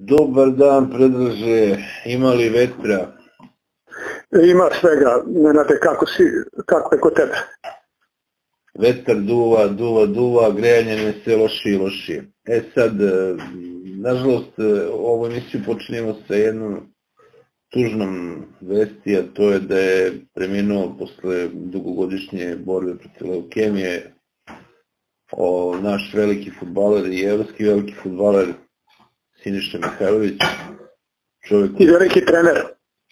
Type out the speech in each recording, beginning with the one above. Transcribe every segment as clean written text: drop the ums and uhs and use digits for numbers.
Dobar dan, Predraže, ima li vetra? Ima svega, Nenade, kako je kod tebe? Vetar duva, grejanje ne sve lošije i lošije. Sad, nažalost, ovu emisiju počinjemo sa jednom tužnom vesti, a to je da je preminuo posle dugogodišnje borbe protiv leukemije naš veliki fudbaler i evropski veliki fudbaler Siniša Mihajlović. I veliki trener.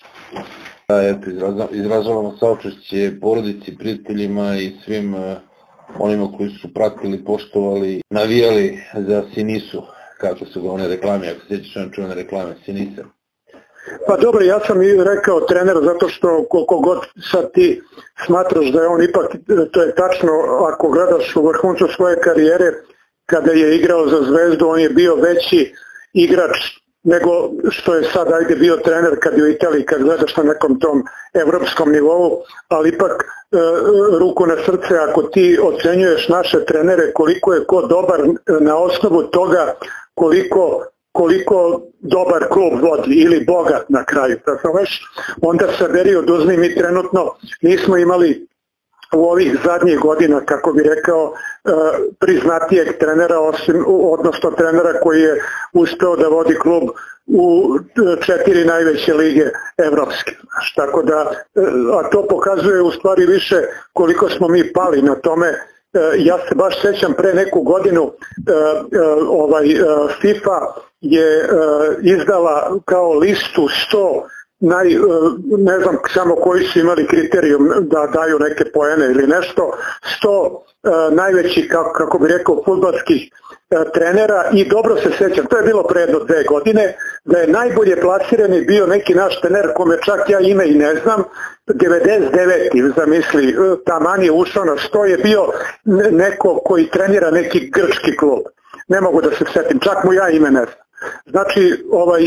Izražavamo saučešće porodici, prijateljima i svim onima koji su pratili, poštovali, navijali za Sinisu, kako su ga one reklame, ako se sjećaš one čuvene reklame, Sinisa. Pa dobro, ja sam i rekao trener, zato što koliko god sad ti smatraš da je on ipak, to je tačno, ako gledaš u vrhuncu svoje karijere, kada je igrao za Zvezdu, on je bio veći igrač nego što je sad bio trener kad je u Italiji, kad gledaš na nekom tom evropskom nivou, ali ipak ruku na srce, ako ti ocenjuješ naše trenere koliko je ko dobar na osnovu toga koliko dobar klub vodi ili bogat na kraju, onda saberi oduzmi. Mi trenutno nismo imali u ovih zadnjih godina, kako bi rekao, priznatijeg trenera, odnosno trenera koji je uspeo da vodi klub u 4 najveće lige evropske. Tako da, a to pokazuje u stvari više koliko smo mi pali na tome. Ja se baš sećam pre neku godinu FIFA je izdala kao listu 100 ne znam samo koji su imali kriterijum da daju neke poene ili nešto, 100 najvećih, kako bi rekao, fudbalskih trenera, i dobro se sećam, to je bilo pre jedno 2 godine, da je najbolje plasirani bio neki naš trener kome čak ja ime i ne znam, 99. zamisli, taman je ušao na 100, je bio neko koji trenira neki grčki klub. Ne mogu da se setim, čak mu ja ime ne znam. Znači,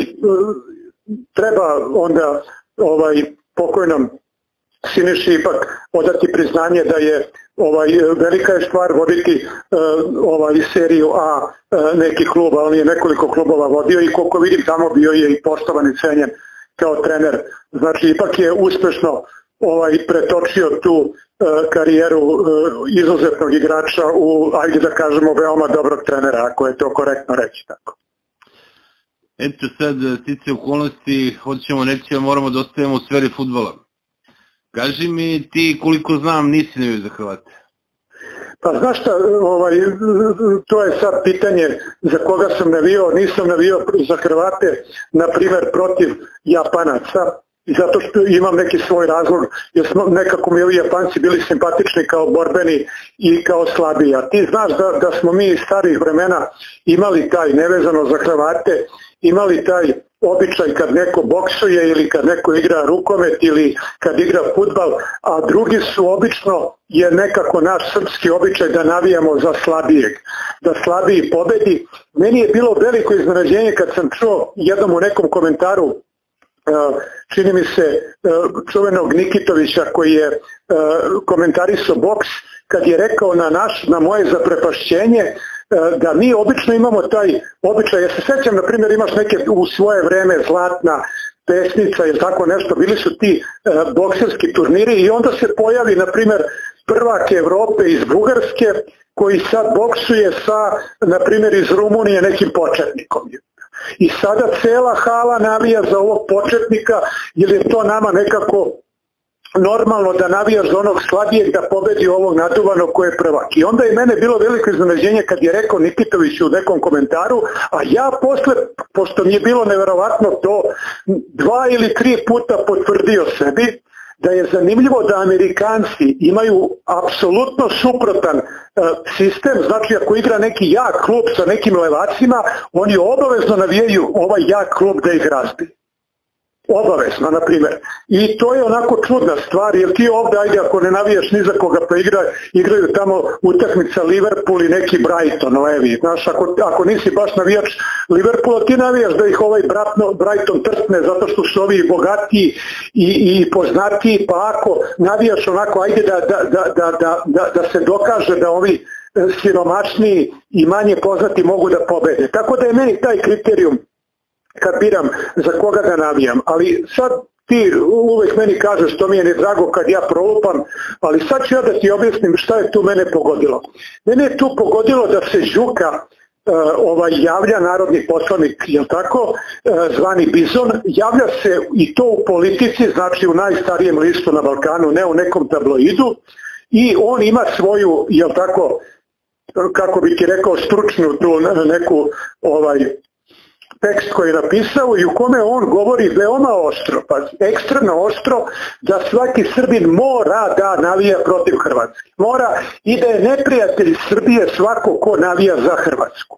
treba onda pokojnom Siniši ipak odati priznanje da je velika je stvar voditi seriju A neki klub, ali je nekoliko klubova vodio i koliko vidim tamo bio je i poštovan i cenjen kao trener. Znači ipak je uspešno pretočio tu karijeru izuzetnog igrača u, ajde da kažemo, veoma dobrog trenera, ako je to korektno reći tako. Eto sad, stice okolnosti, hoćemo nećemo, moramo da ostavimo u sferi fudbala. Kaži mi ti, koliko znam, nisi navio za Hrvate. Pa znaš šta, to je sad pitanje za koga sam navio. Nisam navio za Hrvate, na primer, protiv Japanaca, zato što imam neki svoj razlog, jer smo nekako mi ovi Japanci bili simpatični kao borbeni i kao slabiji. A ti znaš da smo mi iz starih vremena imali taj, nevezano za Hrvate, imali taj običaj kad neko boksuje ili kad neko igra rukomet ili kad igra fudbal, a drugi su obično, je nekako naš srpski običaj da navijamo za slabijeg, da slabiji pobedi. Meni je bilo veliko iznenađenje kad sam čuo jednom u nekom komentaru, čini mi se čuvenog Nikitovića koji je komentarisao boks, kad je rekao na moje zaprepašćenje da mi obično imamo taj običaj. Ja se sećam, na primjer, imaš neke u svoje vreme Zlatna pesnica ili tako nešto, bili su ti bokserski turniri i onda se pojavi, na primjer, prvak Evrope iz Bugarske koji sad boksuje sa, na primjer, iz Rumunije nekim početnikom. I sada cela hala navija za ovog početnika, jer je to nama nekako normalno da navijaš za onog slabijeg da pobedi ovog naduvanog koji je prvak. I onda je mene bilo veliko iznenađenje kad je rekao Nikitović u nekom komentaru, a ja posle, pošto mi je bilo neverovatno to, 2 ili 3 puta potvrdio sebi da je zanimljivo da Amerikanci imaju apsolutno suprotan sistem. Znači ako igra neki jak klub sa nekim levacima, oni obavezno navijaju ovaj jak klub da ih razbije. Obavezno, na primjer. I to je onako čudna stvar, jer ti ovdje, ajde, ako ne navijaš ni za koga, pa igraju tamo utakmica Liverpool i neki Brighton levi. Znaš, ako nisi baš navijač Liverpoola, ti navijaš da ih ovaj Brighton trtne, zato što su ovi bogatiji i poznatiji, pa ako navijaš onako, ajde da se dokaže da ovi siromašniji i manje poznati mogu da pobede. Tako da je meni taj kriterijum kad biram za koga da navijam, ali sad ti uvijek meni kažeš to mi je nedrago kad ja prolupam, ali sad ću ja da ti objasnim šta je tu mene pogodilo. Mene je tu pogodilo da se Žuka javlja, narodni poslanik, jel tako, zvani Bizon, javlja se i to u politici, znači u najstarijem listu na Balkanu, ne u nekom tabloidu, i on ima svoju, jel tako, kako bi ti rekao, stručnu tu neku tekst koji je napisao i u kome on govori veoma oštro, pa ekstremno oštro, da svaki Srbin mora da navija protiv Hrvatske. Mora i da je neprijatelj Srbije svako ko navija za Hrvatsku.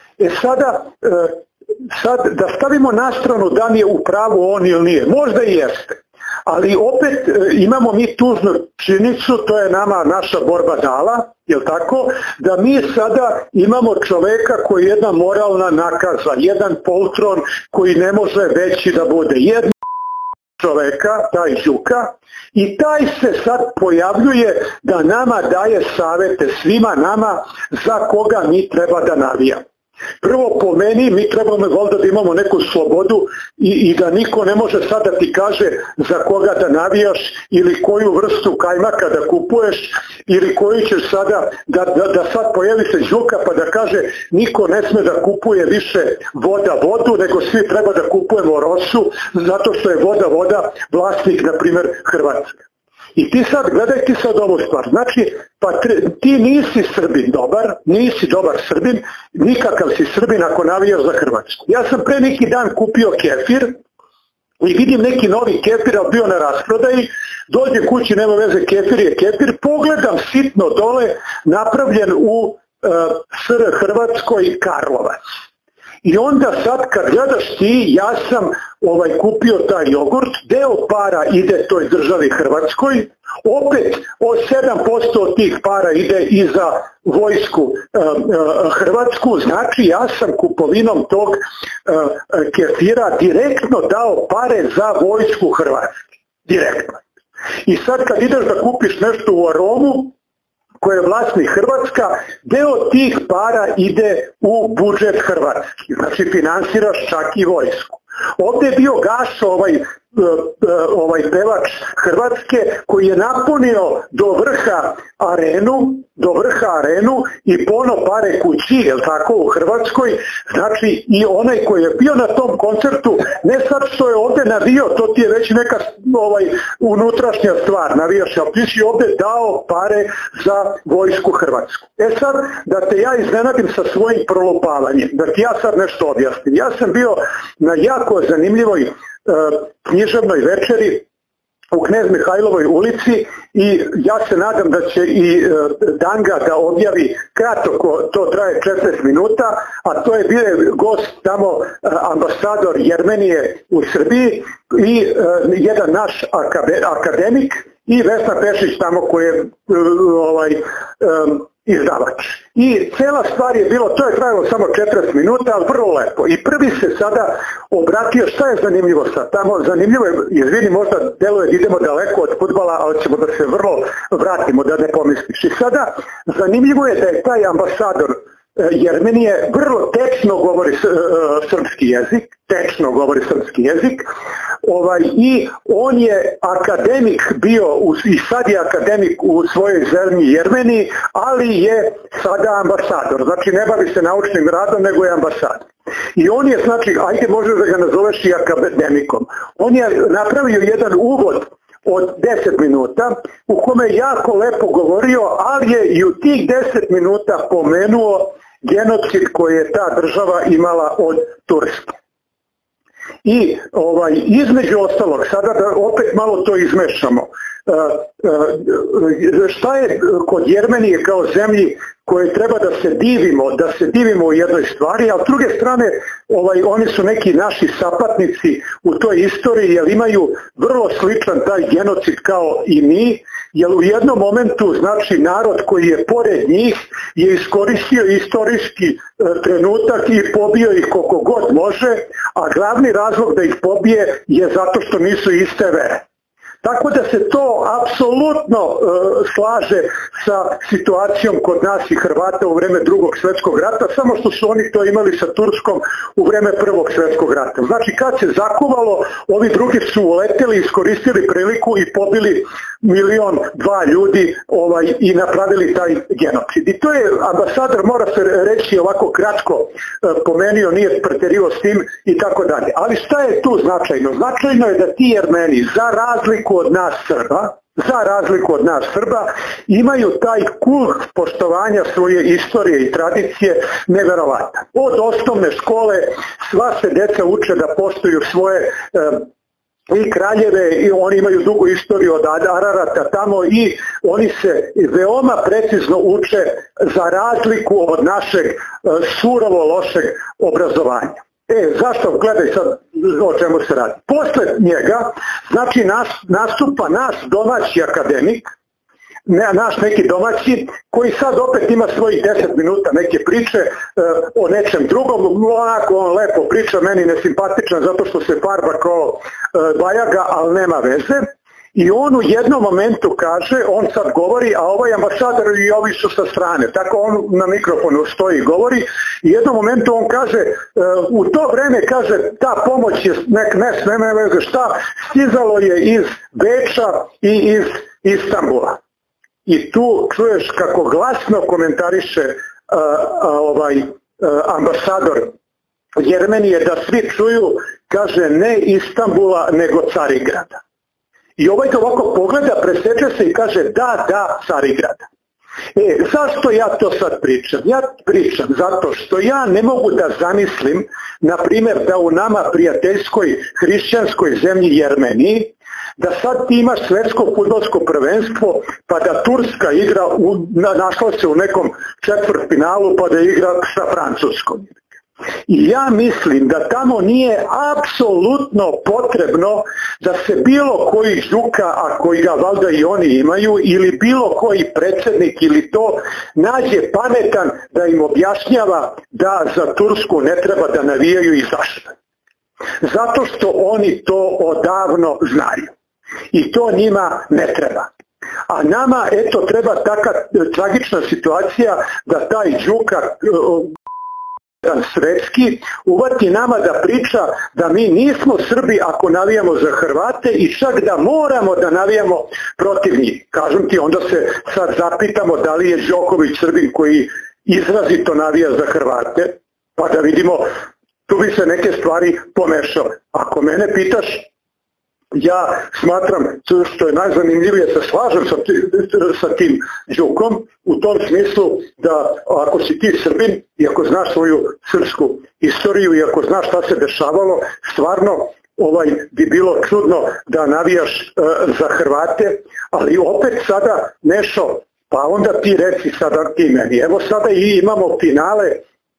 Sad da stavimo na stranu da li je u pravu on ili nije, možda i jeste. Ali opet imamo mi tužnu činjenicu, to je nama naša borba dala, jel tako, da mi sada imamo čoveka koji je jedna moralna nakaza, jedan poltron koji ne može veći da bude. Jedan čoveka, taj Žuka, i taj se sad pojavljuje da nama daje savete, svima nama, za koga mi treba da navijamo. Prvo, po meni, mi trebamo valjda da imamo neku slobodu i da niko ne može sad da ti kaže za koga da navijaš ili koju vrstu kajmaka da kupuješ ili koju ćeš sada, da sad pojavi se Žuka pa da kaže niko ne sme da kupuje više vodu, nego svi treba da kupujemo rosu zato što je voda vlasnik, na primjer, Hrvatska. I ti sad, gledaj ti sad ovu stvar, znači, pa ti nisi Srbin dobar, nisi dobar Srbin, nikakav si Srbin ako navijaš za Hrvatsku. Ja sam pre neki dan kupio kefir i vidim neki novi kefir, ali bio na rasprodaji, dođem kući, nema veze, kefir je kefir, pogledam sitno dole, napravljen u SR Hrvatskoj Karlovac. I onda sad kad gledaš ti, ja sam kupio taj jogurt, deo para ide toj državi Hrvatskoj, opet 7% od tih para ide i za vojsku Hrvatsku, znači ja sam kupovinom tog kefira direktno dao pare za vojsku Hrvatske. Direktno. I sad kad ideš da kupiš nešto u Aromu, koje je vlasnik Hrvatska, deo tih para ide u budžet Hrvatski. Znači finansiraš čak i vojsku. Ovdje je bio Gašo, pevač Hrvatske, koji je napunio do vrha arenu i pono pare kući, jel tako, u Hrvatskoj. Znači i onaj koji je bio na tom koncertu, ne sad što je ovdje navio, to ti je već neka unutrašnja stvar, navijaš, ali ti si ovdje dao pare za vojsku Hrvatsku. Sad, da te ja iznenadim sa svojim prolupavanjem, da ti ja sad nešto objasnim. Ja sam bio na jako zanimljivoj književnoj večeri u Knez Mihajlovoj ulici i ja se nadam da će i Danga da objavi kratko, to traje 40 minuta, a to je bio gost tamo ambasador Jermenije u Srbiji i jedan naš akademik i Vesna Pešić tamo koji je izdavač. I cela stvar je bilo, to je trajalo samo 40 minuta, ali vrlo lepo. I prvi se sada obratio, šta je zanimljivo sad? Tamo zanimljivo je, izvini, možda deluje da idemo daleko od fudbala, ali ćemo da se vrlo vratimo, da ne pomisliš. I sada zanimljivo je da je taj ambasador Jermenije vrlo tečno govori srpski jezik, i on je akademik bio i sad je akademik u svojoj zemlji Jermeniji, ali je sada ambasador, znači ne bavi se naučnim radom, nego je ambasador. I on je, znači, ajde možeš da ga nazoveš i akademikom, on je napravio jedan uvod od 10 minuta u kome je jako lepo govorio, ali je i u tih 10 minuta pomenuo genocid koji je ta država imala od Turske. I između ostalog, sada da opet malo to izmešamo, šta je kod Jermenije kao zemlji koje treba da se divimo u jednoj stvari, a s druge strane oni su neki naši sapatnici u toj istoriji jer imaju vrlo sličan taj genocid kao i mi, jer u jednom momentu, znači, narod koji je pored njih je iskoristio istorijski trenutak i pobio ih koliko god može, a glavni razlog da ih pobije je zato što nisu iste vere. Tako da se to apsolutno slaže sa situacijom kod nas i Hrvata u vreme Drugog svjetskog rata, samo što su oni to imali sa Turskom u vreme Prvog svjetskog rata. Znači kad se zakuvalo, ovi drugi su uleteli, iskoristili priliku i pobili 1.000.000-2 ljudi i napravili taj genocid. I to je, ambasador mora se reći ovako kratko pomenio, nije preterio s tim i tako dalje. Ali šta je tu značajno? Značajno je da ti Jermeni, za razliku od nas Srba, imaju taj kult poštovanja svoje istorije i tradicije neverovatan. Od osnovne škole sva se deca uče da poštuju svoje i kraljeve, i oni imaju dugu istoriju od Ararata tamo i oni se veoma precizno uče za razliku od našeg surovo lošeg obrazovanja. Zašto? Gledaj sad o čemu se radi. Posle njega, znači nastupa naš domaći akademik, naš neki domaći, koji sad opet ima svojih 10 minuta neke priče o nečem drugom, onako on lepo priča, meni nesimpatičan zato što se farba kao bajaga, ali nema veze. I on u jednom momentu kaže, on sad govori, a ovaj ambasador i ovi su sa strane, tako on na mikrofonu stoji i govori, i u jednom momentu on kaže, u to vreme, kaže, ta pomoć je, ne veze šta, stizalo je iz Beča i iz Istanbula. I tu čuješ kako glasno komentariše ambasador Jermenije, da svi čuju, kaže, ne Istanbula, nego Carigrada. I ovaj ga ovako pogleda, preseče se i kaže da, Carigrada. Zašto ja to sad pričam? Ja pričam zato što ja ne mogu da zamislim, na primjer, da u nama prijateljskoj hrišćanskoj zemlji Jermeniji, da sad ti imaš svjetsko fudbalsko prvenstvo, pa da Turska igra, našla se u nekom četvrtfinalu, pa da igra sa Francuskom. I ja mislim da tamo nije apsolutno potrebno da se bilo koji žuka, a koji ga valjda i oni imaju, ili bilo koji predsjednik ili to, nađe pametan da im objašnjava da za Tursku ne treba da navijaju i zašto. Zato što oni to odavno znaju. I to njima ne treba. A nama, eto, treba taka tragična situacija da taj žuka svetski uvati nama da priča da mi nismo Srbi ako navijamo za Hrvate i čak da moramo da navijamo protiv njih. Kažem ti, onda se sad zapitamo da li je Đoković Srbin koji izrazito navija za Hrvate, pa da vidimo, tu bi se neke stvari pomešale. Ako mene pitaš, ja smatram, što je najzanimljivije, se slažem sa tim Đukom u tom smislu da ako si ti Srbin i ako znaš svoju srpsku istoriju i ako znaš šta se dešavalo, stvarno bi bilo čudno da navijaš za Hrvate, ali opet sada Nešo, pa onda ti reci sada ti meni. Evo sada i imamo finale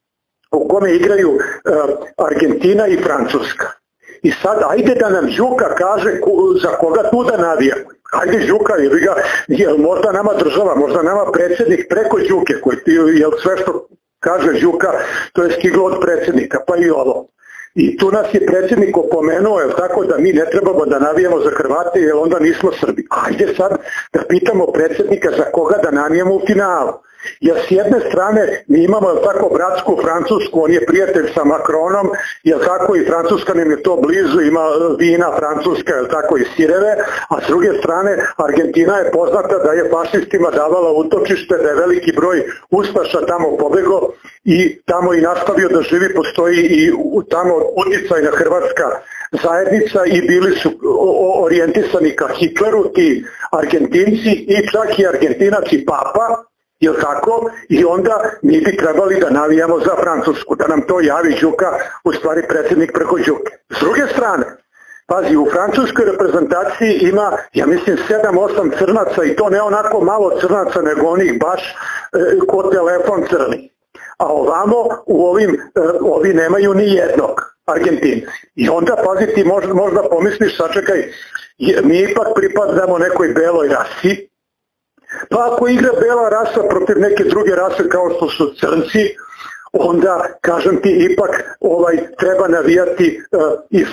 u kome igraju Argentina i Francuska. I sad, ajde da nam Đuka kaže za koga tu da navijamo. Ajde Đuka, jer možda nama država, možda nama predsjednik preko Đuke, jer sve što kaže Đuka, to je stiglo od predsjednika, pa i ovo. I tu nas je predsjednik opomenuo, tako da mi ne trebamo da navijamo za Hrvate, jer onda nismo Srbi. Ajde sad da pitamo predsjednika za koga da navijamo u finalu. Jer s jedne strane mi imamo tako bratsku Francusku, on je prijatelj sa Macronom, jer tako i Francuska nam je to blizu, ima vina Francuska, jer tako i sireve, a s druge strane Argentina je poznata da je fašistima davala utočište, da je veliki broj ustaša tamo pobegao i tamo i nastavio da živi, postoji i tamo uticajna hrvatska zajednica i bili su orijentisani ka Hitleru ti Argentinci i čak i Argentinac i Papa, jel tako? I onda mi bi trebali da navijamo za Francusku, da nam to javi Đuka, u stvari predsjednik preko Đuke. S druge strane, pazi, u francuskoj reprezentaciji ima, ja mislim, 7-8 crnaca i to ne onako malo crnaca, nego onih baš ko telefon crni. A ovamo ovi nemaju ni jednog, Argentinci. I onda, pazi, ti možda pomisliš, sačekaj, mi ipak pripadamo nekoj beloj rasi, pa ako igra bela rasa protiv neke druge rase kao što su crnci, onda, kažem ti, ipak treba navijati i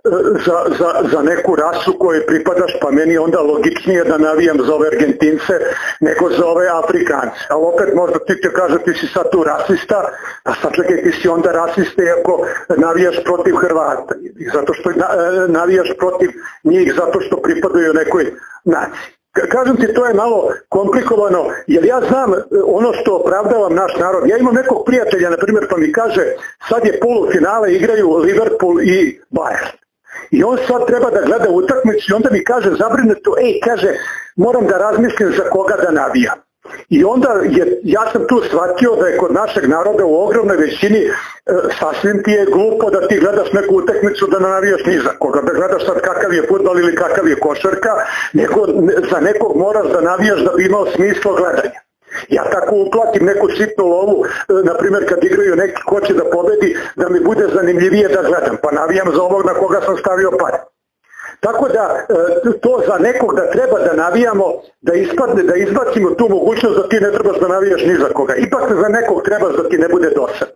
za neku rasu kojoj pripadaš, pa meni onda logičnije da navijam za ove Argentince nego za ove Afrikance. Ali opet možda ti te kaže ti si sad tu rasista, a sad čekaj ti si onda rasista ako navijaš protiv Hrvata, zato što navijaš protiv njih zato što pripadaju nekoj naciji. Kažem ti, to je malo komplikovano, jer ja znam ono što opravdavam naš narod. Ja imam nekog prijatelja, na primjer, pa mi kaže, sad je polufinale, igraju Liverpool i Bayern. I on sad treba da gleda utakmicu i onda mi kaže zabrinuto, kaže, moram da razmislim za koga da navijam. I onda ja sam tu shvatio da je kod našeg naroda u ogromnoj većini sasvim ti je glupo da ti gledaš neku utakmicu da navijaš ni za koga, da gledaš sad kakav je fudbal ili kakav je košarka, nego za nekog moraš da navijaš da bi imao smisla gledanja. Ja tako uplatim neku sitnu lovu, na primjer kad igraju neki ko će da pobedi, da mi bude zanimljivije da gledam, pa navijam za ovog na koga sam stavio pare. Tako da to za nekog da treba da navijamo, da izbacimo tu mogućnost da ti ne trebaš da navijaš ni za koga. Ipak za nekog trebaš da ti ne bude dosad.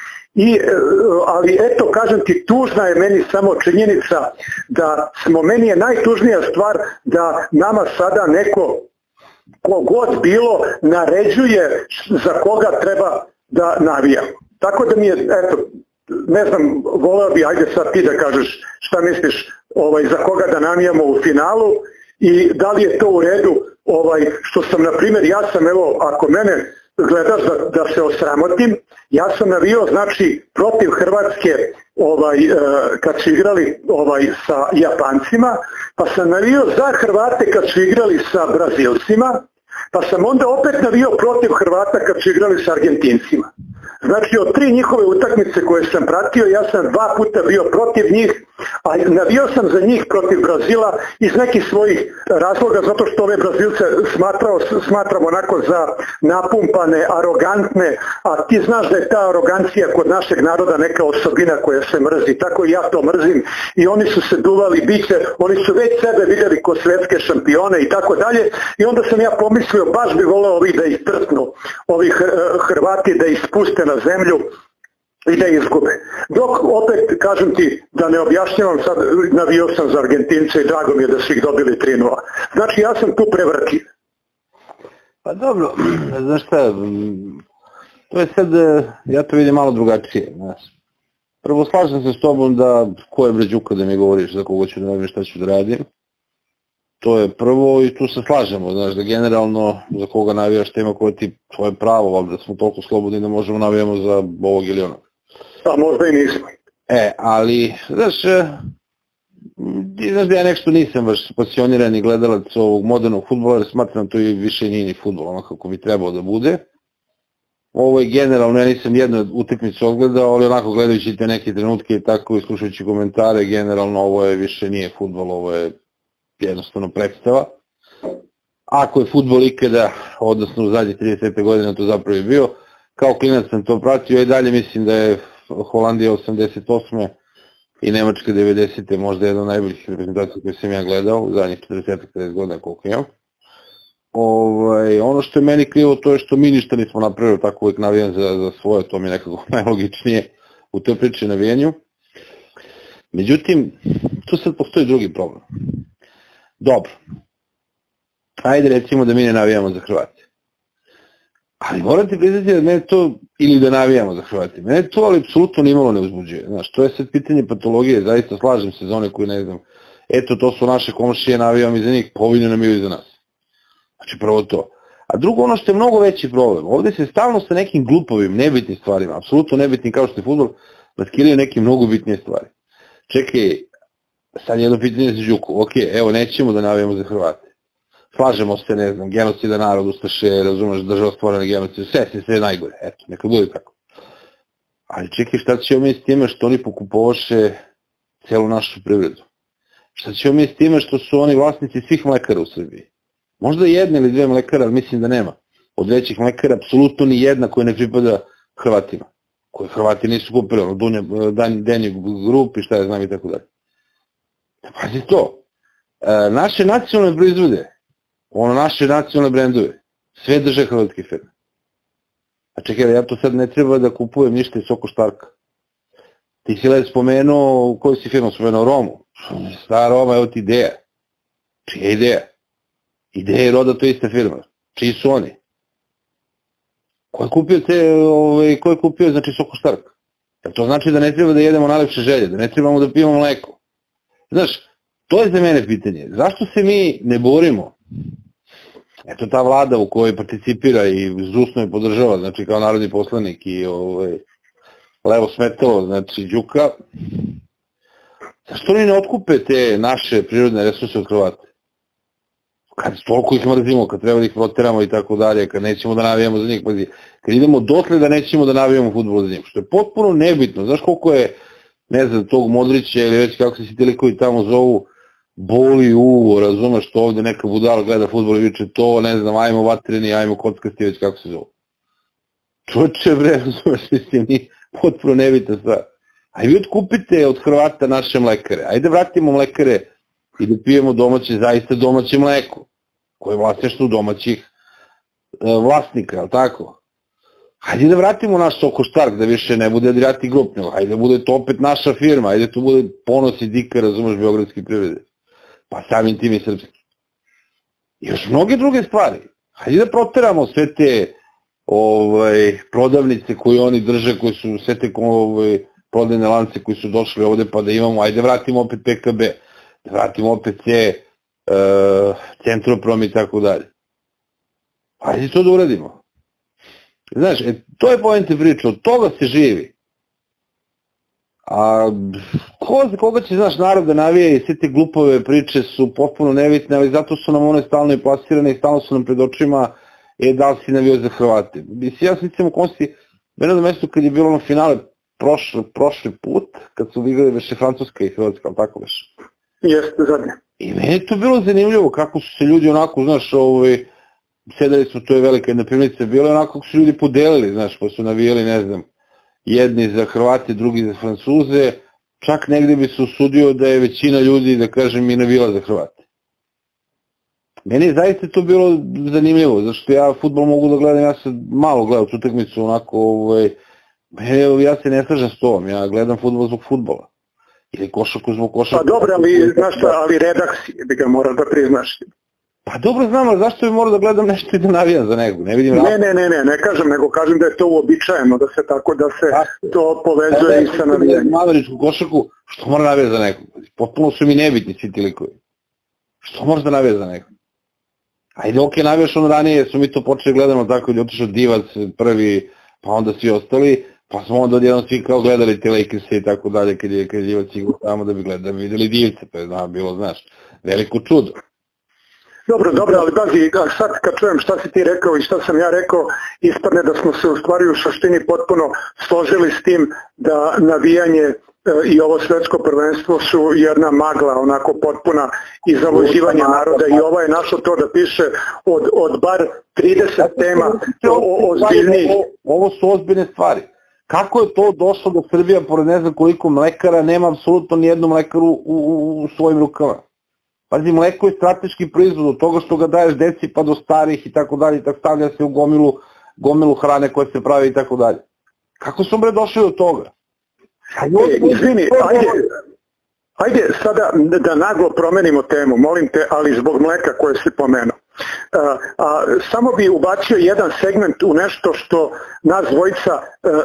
Ali eto, kažem ti, tužna je meni samo činjenica da meni je najtužnija stvar da nama sada neko, kogod bilo, naređuje za koga treba da navijamo. Tako da mi je, eto, ne znam, voleo bi, ajde sad ti da kažeš šta misliš za koga da navijamo u finalu i da li je to u redu što sam, na primjer, ja sam, evo, ako mene gledaš da se osramotim, ja sam navio, znači, protiv Hrvatske kad su igrali sa Japancima, pa sam navio za Hrvate kad su igrali sa Brazilcima, pa sam onda opet navio protiv Hrvata kad su igrali sa Argentincima. Znači od 3 njihove utakmice koje sam pratio, ja sam 2 puta bio protiv njih, a navio sam za njih protiv Brazila iz nekih svojih razloga, zato što ove Brazilce smatram onako za napumpane, arogantne, a ti znaš da je ta arogancija kod našeg naroda neka osobina koja se mrzi, tako i ja to mrzim i oni su se duvali biće, oni su već sebe vidjeli kao svetske šampione i tako dalje i onda sam ja pomislio, baš bi voleo ovih da ih trtnu, ovih Hrvati da ih spuste na zemlju i da izgube. Dok opet, kažem ti, da ne objašnjavam, sad navio sam za Argentince i drago mi je da su ih dobili 3-0. Znači ja sam tu prevrtljiv. Pa dobro, znaš šta, to je sad, ja to vidim malo drugačije. Znaš. Prvo slažem se s tobom da ko je bređuka da mi govoriš za koga ću da radim, šta ću da radim. To je prvo i tu se slažemo, znaš, da generalno za koga navijaš tema koja ti tvoje pravo, da smo toliko slobodni da možemo navijamo za ovog ili onog. A možda i nismo. Ali, znaš da ja nešto nisam baš pasionirani gledalac ovog modernog fudbala, jer smatram to i više nije ni fudbal, ono kako bi trebao da bude. Ovo je generalno, ja nisam jednu utakmicu odgledao, ali onako gledajući te neke trenutke i tako i slušajući komentare, generalno ovo je više nije fudbal, ovo je jednostavno predstava. Ako je fudbal ikada, odnosno u zadnjih 30 godina to zapravo je bio, kao klinac sam to pratio i dalje mislim da je Holandija 88. i Nemačka 90. možda jedna od najboljih reprezentacija koje sam ja gledao u zadnjih 40-50 godina koliko imam. Ono što je meni krivo to je što mi ništa nismo napravili, tako uvijek navijam za svoje, to mi je nekako najlogičnije u toj priči navijanju. Međutim, tu sad postoji drugi problem. Dobro, ajde recimo da mi ne navijamo za Hrvate. Ali morate priznati da mene to, ili da navijamo za Hrvate, mene to ali apsolutno nimalo ne uzbuđuje. Znaš, to je sad pitanje patologije, zaista slažem se za one koji ne znam, eto to su naše komšije, navijamo i za njih, povinju nam i za nas. Znači prvo to. A drugo, ono što je mnogo veći problem, ovdje se stalno sa nekim glupovim, nebitnim stvarima, apsolutno nebitnim kao što je fudbal, maskiraju neke mnogo bitnije stvari. Čekaj, sad jedno pitanje za Đuku, ok, evo nećemo da navijamo za Hrvate. Slažemo se, ne znam, genocida narod, ustaše, razumeš, država stvorena genocida, sve najgore, eto, neka bude tako. Ali čekaj, šta ćemo mi s time što oni pokupovaše celu našu privredu? Šta ćemo mi s time što su oni vlasnici svih mlekara u Srbiji? Možda jedna ili dve mlekara, ali mislim da nema. Od većih mlekara, apsolutno ni jedna koja ne pripada Hrvatima. Koje Hrvati nisu kupili, ono, Denje Grup i šta ja znam i tako dalje. Pazi to, naše nacionalne proizvode, naše nacionalne brendove, sve drže hrvatske firme. A čekaj, ja to sad ne treba da kupujem ništa iz Soko Štarka. Ti si led spomenuo, koju si firmu spomenuo? Romu. Stara Roma, evo ti ideja. Čija je ideja? Ideja je Roda, to je ista firma. Čiji su oni? Ko je kupio znači Soko Štark? Jer to znači da ne treba da jedemo najlepše želje, da ne trebamo da pijemo mleko. Znaš, to je za mene pitanje. Zašto se mi ne borimo? Eto ta vlada u kojoj participira i zdušno je podržava, znači kao narodni poslanik i levo smetalo, znači Đuka. Zašto oni ne otkupe te naše prirodne resurse od Hrvata? Kad toliko ih mrzimo, kad treba da ih proteramo i tako dalje, kad nećemo da navijamo za njih, kad idemo dotle da nećemo da navijamo fudbal za njih, što je potpuno nebitno. Znaš koliko je, ne znam, tog Modrića ili već kako se ti likovi tamo zovu, boli uvo, razumeš, što ovde neka budala gleda fudbal i viče to, ne znam, ajmo vatreni, ajmo kockasti, već kako se zovu. Čoče bre, razumeš, mislim, nije potpuno nebitna stvar. A vi otkupite od Hrvata naše mlekare, ajde vratimo mlekare i da pijemo domaće, zaista domaće mleko, koje je vlasništvo domaćih vlasnika, je li tako? Hajde da vratimo naš Soko Štark, da više ne bude Adriati Grup, hajde da bude to opet naša firma, hajde da to bude Ponos i Dika, razumeš, beogradski privrede, pa samim tim i srpski. I još mnoge druge stvari. Hajde da proteramo sve te prodavnice koje oni drže, koje su sve te prodajne lance koji su došli ovde, pa da imamo, ajde vratimo opet PKB, da vratimo opet Centroprom i tako dalje. Hajde to da uradimo. Znaš, to je poenta priče, od toga se živi. A koga će, znaš, narod da navije i sve te glupove priče su potpuno nebitne, ali zato su nam one stalno i plasirane i stalno su nam pred očima, da li si navio za Hrvate. Mislim, ja sam recimo konsti, mene na mestu kad je bilo na finale prošli put, kad su igrali veše Francuska i Hrvatska, ali tako veš? Jeste, zadnje. I meni je to bilo zanimljivo kako su se ljudi onako, znaš, sedali smo, to je velika jedna pivnica bila, onako kako su ljudi podelili, znaš, pa su navijali, ne znam, jedni za Hrvate, drugi za Francuze, čak negde bi se usudio da je većina ljudi, da kažem, i navijala za Hrvate. Meni je zaista to bilo zanimljivo, zašto ja fudbal mogu da gledam, ja sam malo gledao tu utakmicu, onako, ja se ne slažem s tom, ja gledam fudbal zbog fudbala. Ili košarku zbog košarku. Pa dobro, ali redak si, bi ga moraš da priznaš. Pa dobro znam, ali zašto bi morao da gledam nešto i da navijam za nekog? Ne kažem, nego kažem da je to uobičajeno, da se tako, da se to povezuje i sa navijanjem. Američku košarku, što mora navija za nekog? Potpuno su mi nebitni svi ti likovi. Što moraš da navija za nekog? Ajde, navijaš ono ranije, smo mi to počeli gledamo tako, je otišao Divac prvi, pa onda svi ostali, pa smo onda odjednom svi kao gledali te Lakers i tako dalje, kad je Divac igrao tamo da bi videli Divce, to je bilo, znaš, veliko čudo. Dobro, ali pazi, sad kad čujem šta si ti rekao i šta sam ja rekao, ispadne da smo se u stvari u suštini potpuno složili s tim da navijanje i ovo svetsko prvenstvo su jedna magla, onako potpuna i zavođivanje naroda i ovo je našo to da piše od bar 30 tema ozbiljnijih. Ovo su ozbiljne stvari. Kako je to došlo da Srbija, pored ne znam koliko mlekara, nema apsolutno nijednu mlekaru u svojim rukama? Pazi, mleko je strateški proizvod od toga što ga daješ deci pa do starih i tako dalje, tako stavlja se u gomilu hrane koje se pravi i tako dalje. Kako su bre došli do toga? Izvini, ajde sada da naglo promenimo temu, molim te, ali zbog mleka koje si pomenuo. Samo bi ubacio jedan segment u nešto što nas dvojica,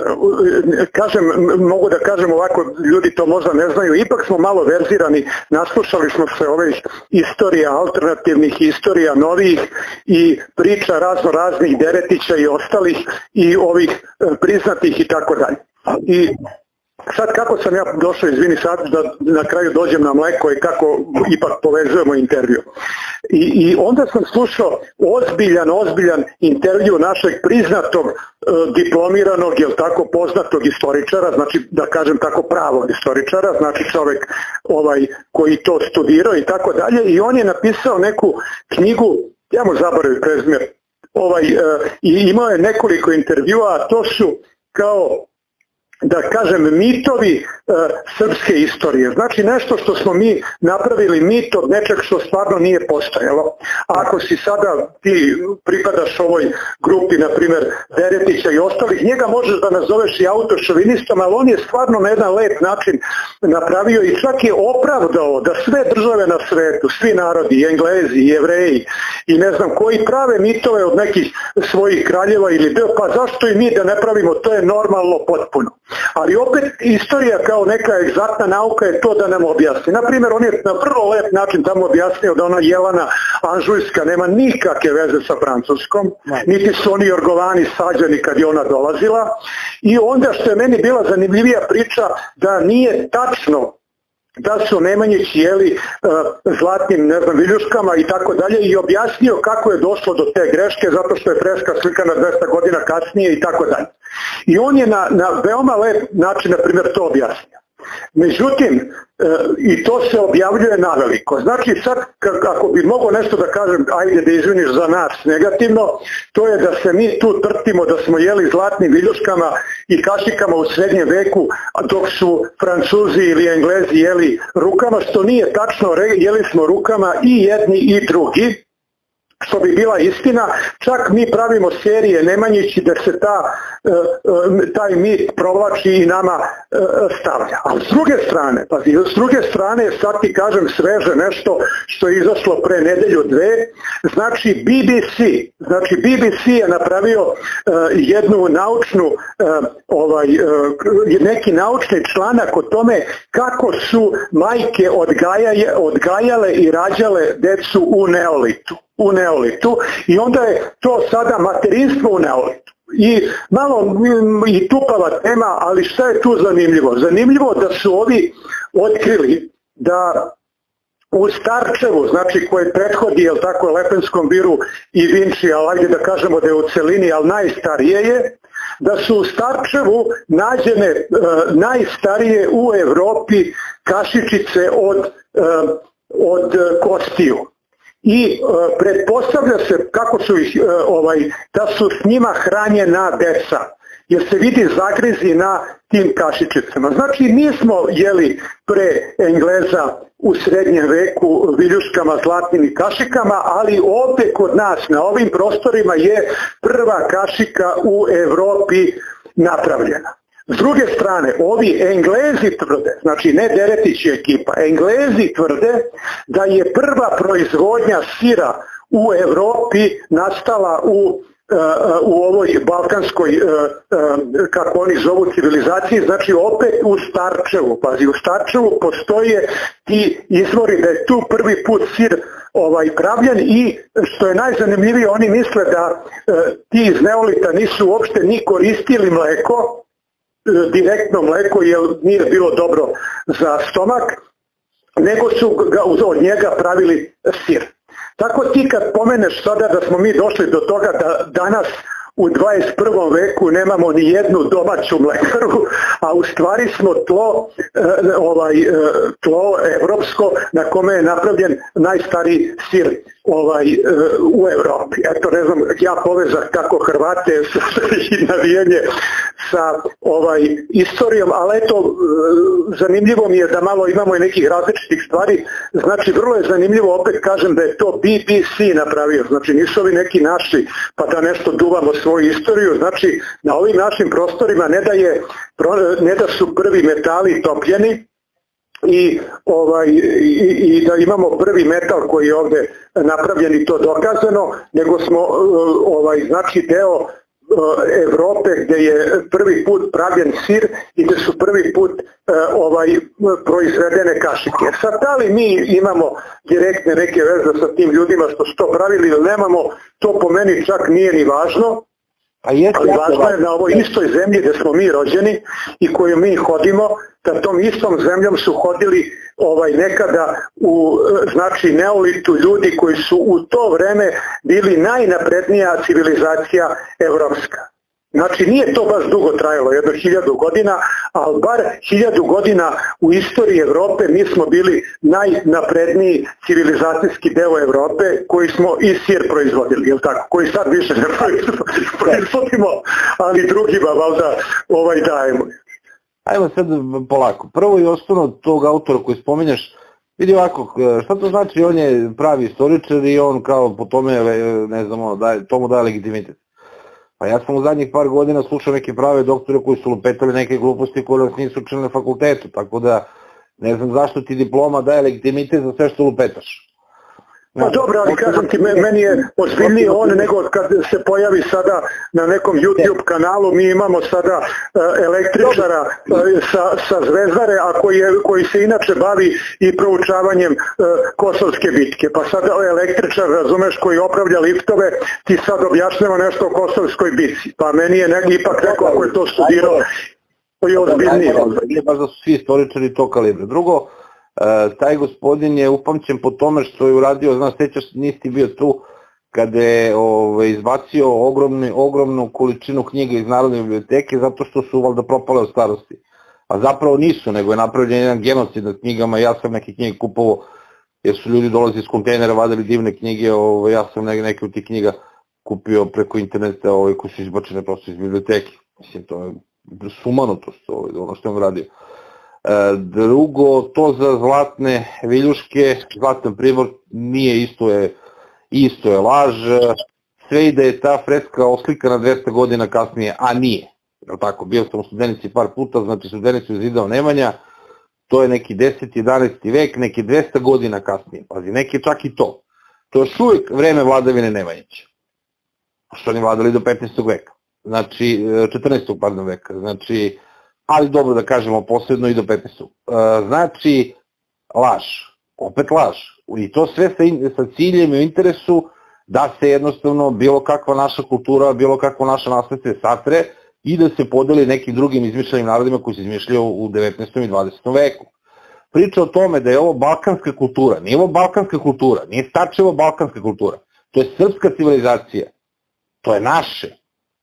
mogu da kažem ovako, ljudi to možda ne znaju, ipak smo malo verzirani, naslušali smo se ovih istorija, alternativnih istorija, novih i priča raznih Deretića i ostalih i ovih priznatih i tako dalje. I sad kako sam ja došao, izvini sad, da na kraju dođem na mleko i kako ipak povezujemo intervju. I onda sam slušao ozbiljan intervju našeg priznatog, diplomiranog, jel tako, poznatog istoričara, znači da kažem tako pravog istoričara, znači čovjek koji to studirao i tako dalje, i on je napisao neku knjigu, ja mu zaboravim prezime, i imao je nekoliko intervjua, a to su kao da kažem, mitovi srpske istorije. Znači nešto što smo mi napravili mit od nečeg što stvarno nije postojalo. Ako si sada ti pripadaš ovoj grupi, na primjer Deretića i ostalih, njega možeš da nazoveš i autošovinistom, ali on je stvarno na jedan lep način napravio i čak je opravdao da sve države na svetu, svi narodi, i Englezi, i Jevreji, i ne znam koji prave mitove od nekih svojih kraljeva ili pa zašto i mi da ne pravimo, to je normalno potpuno. Ali opet istorija kao neka egzaktna nauka je to da nam objasni. Naprimjer, on je na vrlo lep način tamo objasnio da ona Jelena Anžujska nema nikakve veze sa Francuskom, niti su oni Jorgovani sađani kad je ona dolazila. I onda što je meni bila zanimljivija priča da nije tačno da su Nemanjići jeli zlatnim, ne znam, viljuškama i tako dalje, i objasnio kako je došlo do te greške, zato što je freska slikana 200 godina kasnije i tako dalje. I on je na veoma lep način, na primjer, to objasnio. Međutim, i to se objavljuje naveliko. Znači sad, ako bi mogao nešto da kažem, ajde da izviniš za nas negativno, to je da se mi tu trtimo da smo jeli zlatnim viljuškama i kašikama u srednjem veku, dok su Francuzi ili Englezi jeli rukama, što nije tačno, jeli smo rukama i jedni i drugi, što bi bila istina. Čak mi pravimo serije Nemanjići da se taj mit provlači i nama stavlja. A s druge strane, sad ti kažem sveže nešto što je izašlo pre nedelju dve, znači BBC je napravio jednu naučnu, neki naučni članak o tome kako su majke odgajale i rađale decu u neolitu, i onda je to sada materinstvo u neolitu. I malo i tupava tema, ali šta je tu zanimljivo? Zanimljivo da su ovi otkrili da u Starčevu, znači koje prethodi, jel tako, Lepenskom biru i Vinči, ali ajde da kažemo da je u celini, ali najstarije je, da su u Starčevu nađene najstarije u Evropi kašičice od kostiju. I pretpostavlja se kako su ih, da su s njima hranjena deca, jer se vidi zagrizi na tim kašičicama. Znači nismo jeli pre Engleza u srednjem veku viljuškama, zlatnim i kašikama, ali ovdje kod nas na ovim prostorima je prva kašika u Evropi napravljena. S druge strane, ovi Englezi tvrde, znači ne Deretić i ekipa, Englezi tvrde da je prva proizvodnja sira u Evropi nastala u ovoj balkanskoj, kako oni zovu, civilizaciji, znači opet u Starčevu. Pazi, u Starčevu postoje ti izvori da je tu prvi put sir pravljen, i što je najzanimljivije, oni misle da ti iz neolita nisu uopšte ni koristili mleko, direktno mleko, jer nije bilo dobro za stomak, nego su ga od njega pravili sir. Tako ti kad pomeneš sada da smo mi došli do toga da danas u 21. veku nemamo ni jednu domaću mlekaru, a u stvari smo tlo evropsko na kome je napravljen najstariji sir u Evropi. Eto, ne znam, ja povezak kako Hrvate i navijanje sa istorijom, ali eto, zanimljivo mi je da malo imamo i nekih različitih stvari. Znači, vrlo je zanimljivo, opet kažem, da je to BBC napravio, znači nisu ovi neki naši pa da nešto duvamo svoju istoriju. Znači, na ovim našim prostorima ne da su prvi metali topljeni i da imamo prvi metal koji je ovdje napravljen i to dokazano, nego smo znači deo Evrope gdje je prvi put pravljen sir i gdje su prvi put proizvedene kašike. Sad, da li mi imamo direktne neke veze sa tim ljudima što su to pravili ili nemamo, to po meni čak nije ni važno. Ali važno je na ovoj istoj zemlji gdje smo mi rođeni i koju mi hodimo, da tom istom zemljom su hodili nekada u neolitu ljudi koji su u to vreme bili najnaprednija civilizacija evropska. Znači nije to baš dugo trajalo, jedno 1000 godina, ali bar 1000 godina u istoriji Evrope mi smo bili najnapredniji civilizacijski deo Evrope koji smo i sir proizvodili, jel tako? Koji sad više ne proizvodimo, ali drugima valjda dajemo. Ajmo sad polako. Prvo i osnovno tog autora koji spominjaš, vidi ovako, šta to znači, on je pravi istoričar i on kao po tome, ne znamo, tomu daje legitimitet. Pa ja sam u zadnjih par godina slušao neke prave doktore koji su lupetali neke gluposti koje nas nisu učili na fakultetu, tako da ne znam zašto ti diploma daje legitimitet za sve što lupetaš. Pa dobro, ali kažem ti, meni je ozbiljniji on nego kad se pojavi sada na nekom YouTube kanalu, mi imamo sada električara sa Zvezdare, a koji se inače bavi i proučavanjem Kosovske bitke. Pa sada električar, razumeš, koji opravlja liftove, ti sad objašnjava nešto o Kosovskoj bitci. Pa meni je ipak rekao ako je to studirao, to je ozbiljniji. Nije baš da su svi istoričari to kalibra. Drugo, taj gospodin je upamćen po tome što je uradio, znaš, sećaš, nisi bio tu, kada je izbacio ogromnu količinu knjiga iz Narodne biblioteke zato što su valjda propale od starosti. A zapravo nisu, nego je napravljen jedan genocid nad knjigama, ja sam neke knjige kupovao jer su ljudi dolazili iz kontejnera, vadili divne knjige, ja sam neke od tih knjiga kupio preko interneta koji su izbačene prosto iz biblioteke. Mislim, to je sumanutost, ono što je on radio. Drugo, to za zlatne viljuške, zlatan pribor nije isto je laž, sve i da je ta freska oslikana 200 godina kasnije, a nije. Tako, bio sam u Studenici par puta, znači Studenicu je zidao Nemanja, to je neki 10. 11. vek, neki 200 godina kasnije, pazi, neki čak i to. To je još uvijek vreme vladavine Nemanjića, što oni vladali do 15. veka, znači 14. pardon veka, znači ali dobro da kažemo posredno i do 15. Znači, laž, opet laž. I to sve sa ciljem i interesu da se jednostavno bilo kakva naša kultura, bilo kakva naša nasledstvo satre i da se podeli nekim drugim izmišljenim narodima koji se izmišljaju u 19. i 20. veku. Priča o tome da je ovo balkanska kultura, nije ovo balkanska kultura, nije Stačevo balkanska kultura, to je srpska civilizacija, to je naše.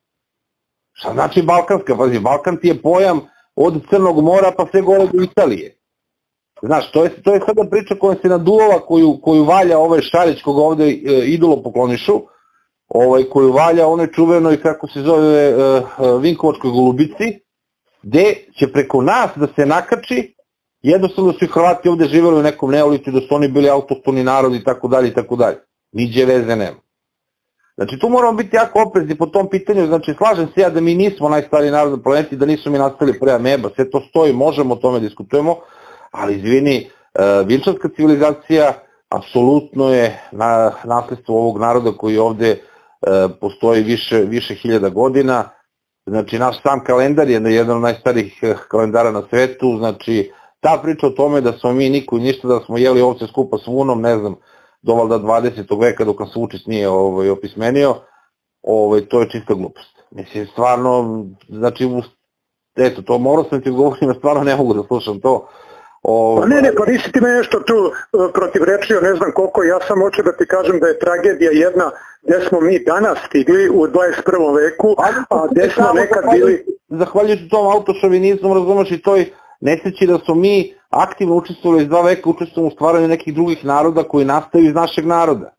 Šta znači balkanska? Pazi, Balkan ti je pojam od Crnog mora pa sve gore do Italije. Znaš, to je sada priča koja se naduvala, koju valja ovaj Šarić, koga ovde idolo poklonišu, koju valja onoj čuvenoj, kako se zove, Vinkovačkoj golubici, gde će preko nas da se nakači, jednostavno da su i Hrvati ovde živjeli u nekom neolitu, da su oni bili autohtoni narod i tako dalje i tako dalje. Niđe veze nema. Znači tu moramo biti jako oprezni po tom pitanju, znači slažem se ja da mi nismo najstariji narod na planeti, da nismo mi nastali pre ameba, sve to stoji, možemo o tome diskutujemo, ali izvini, Vinčanska civilizacija apsolutno je nasledstvo ovog naroda koji ovde postoji više hiljada godina, znači naš sam kalendar je jedan od najstarijih kalendara na svetu, znači ta priča o tome da smo mi niko i ništa, da smo jeli ovce skupa s vunom, ne znam, do valjda 20. veka dok nas Vučić nije opismenio, to je čista glupost. Mislim, stvarno, znači, eto, to morao sam ti govorim, ja stvarno ne mogu da slušam to. Pa ne, pa nisi ti me nešto tu protivrečio, ne znam koliko, ja sam hoću da ti kažem da je tragedija jedna gde smo mi danas stigli u 21. veku, a gde smo nekad bili... Zahvaljujući tom autošovinizmu, razumeš, i toj nesreći da smo mi aktivno učestvovali iz 2 veka, učestvovali u stvaranju nekih drugih naroda koji nastaju iz našeg naroda.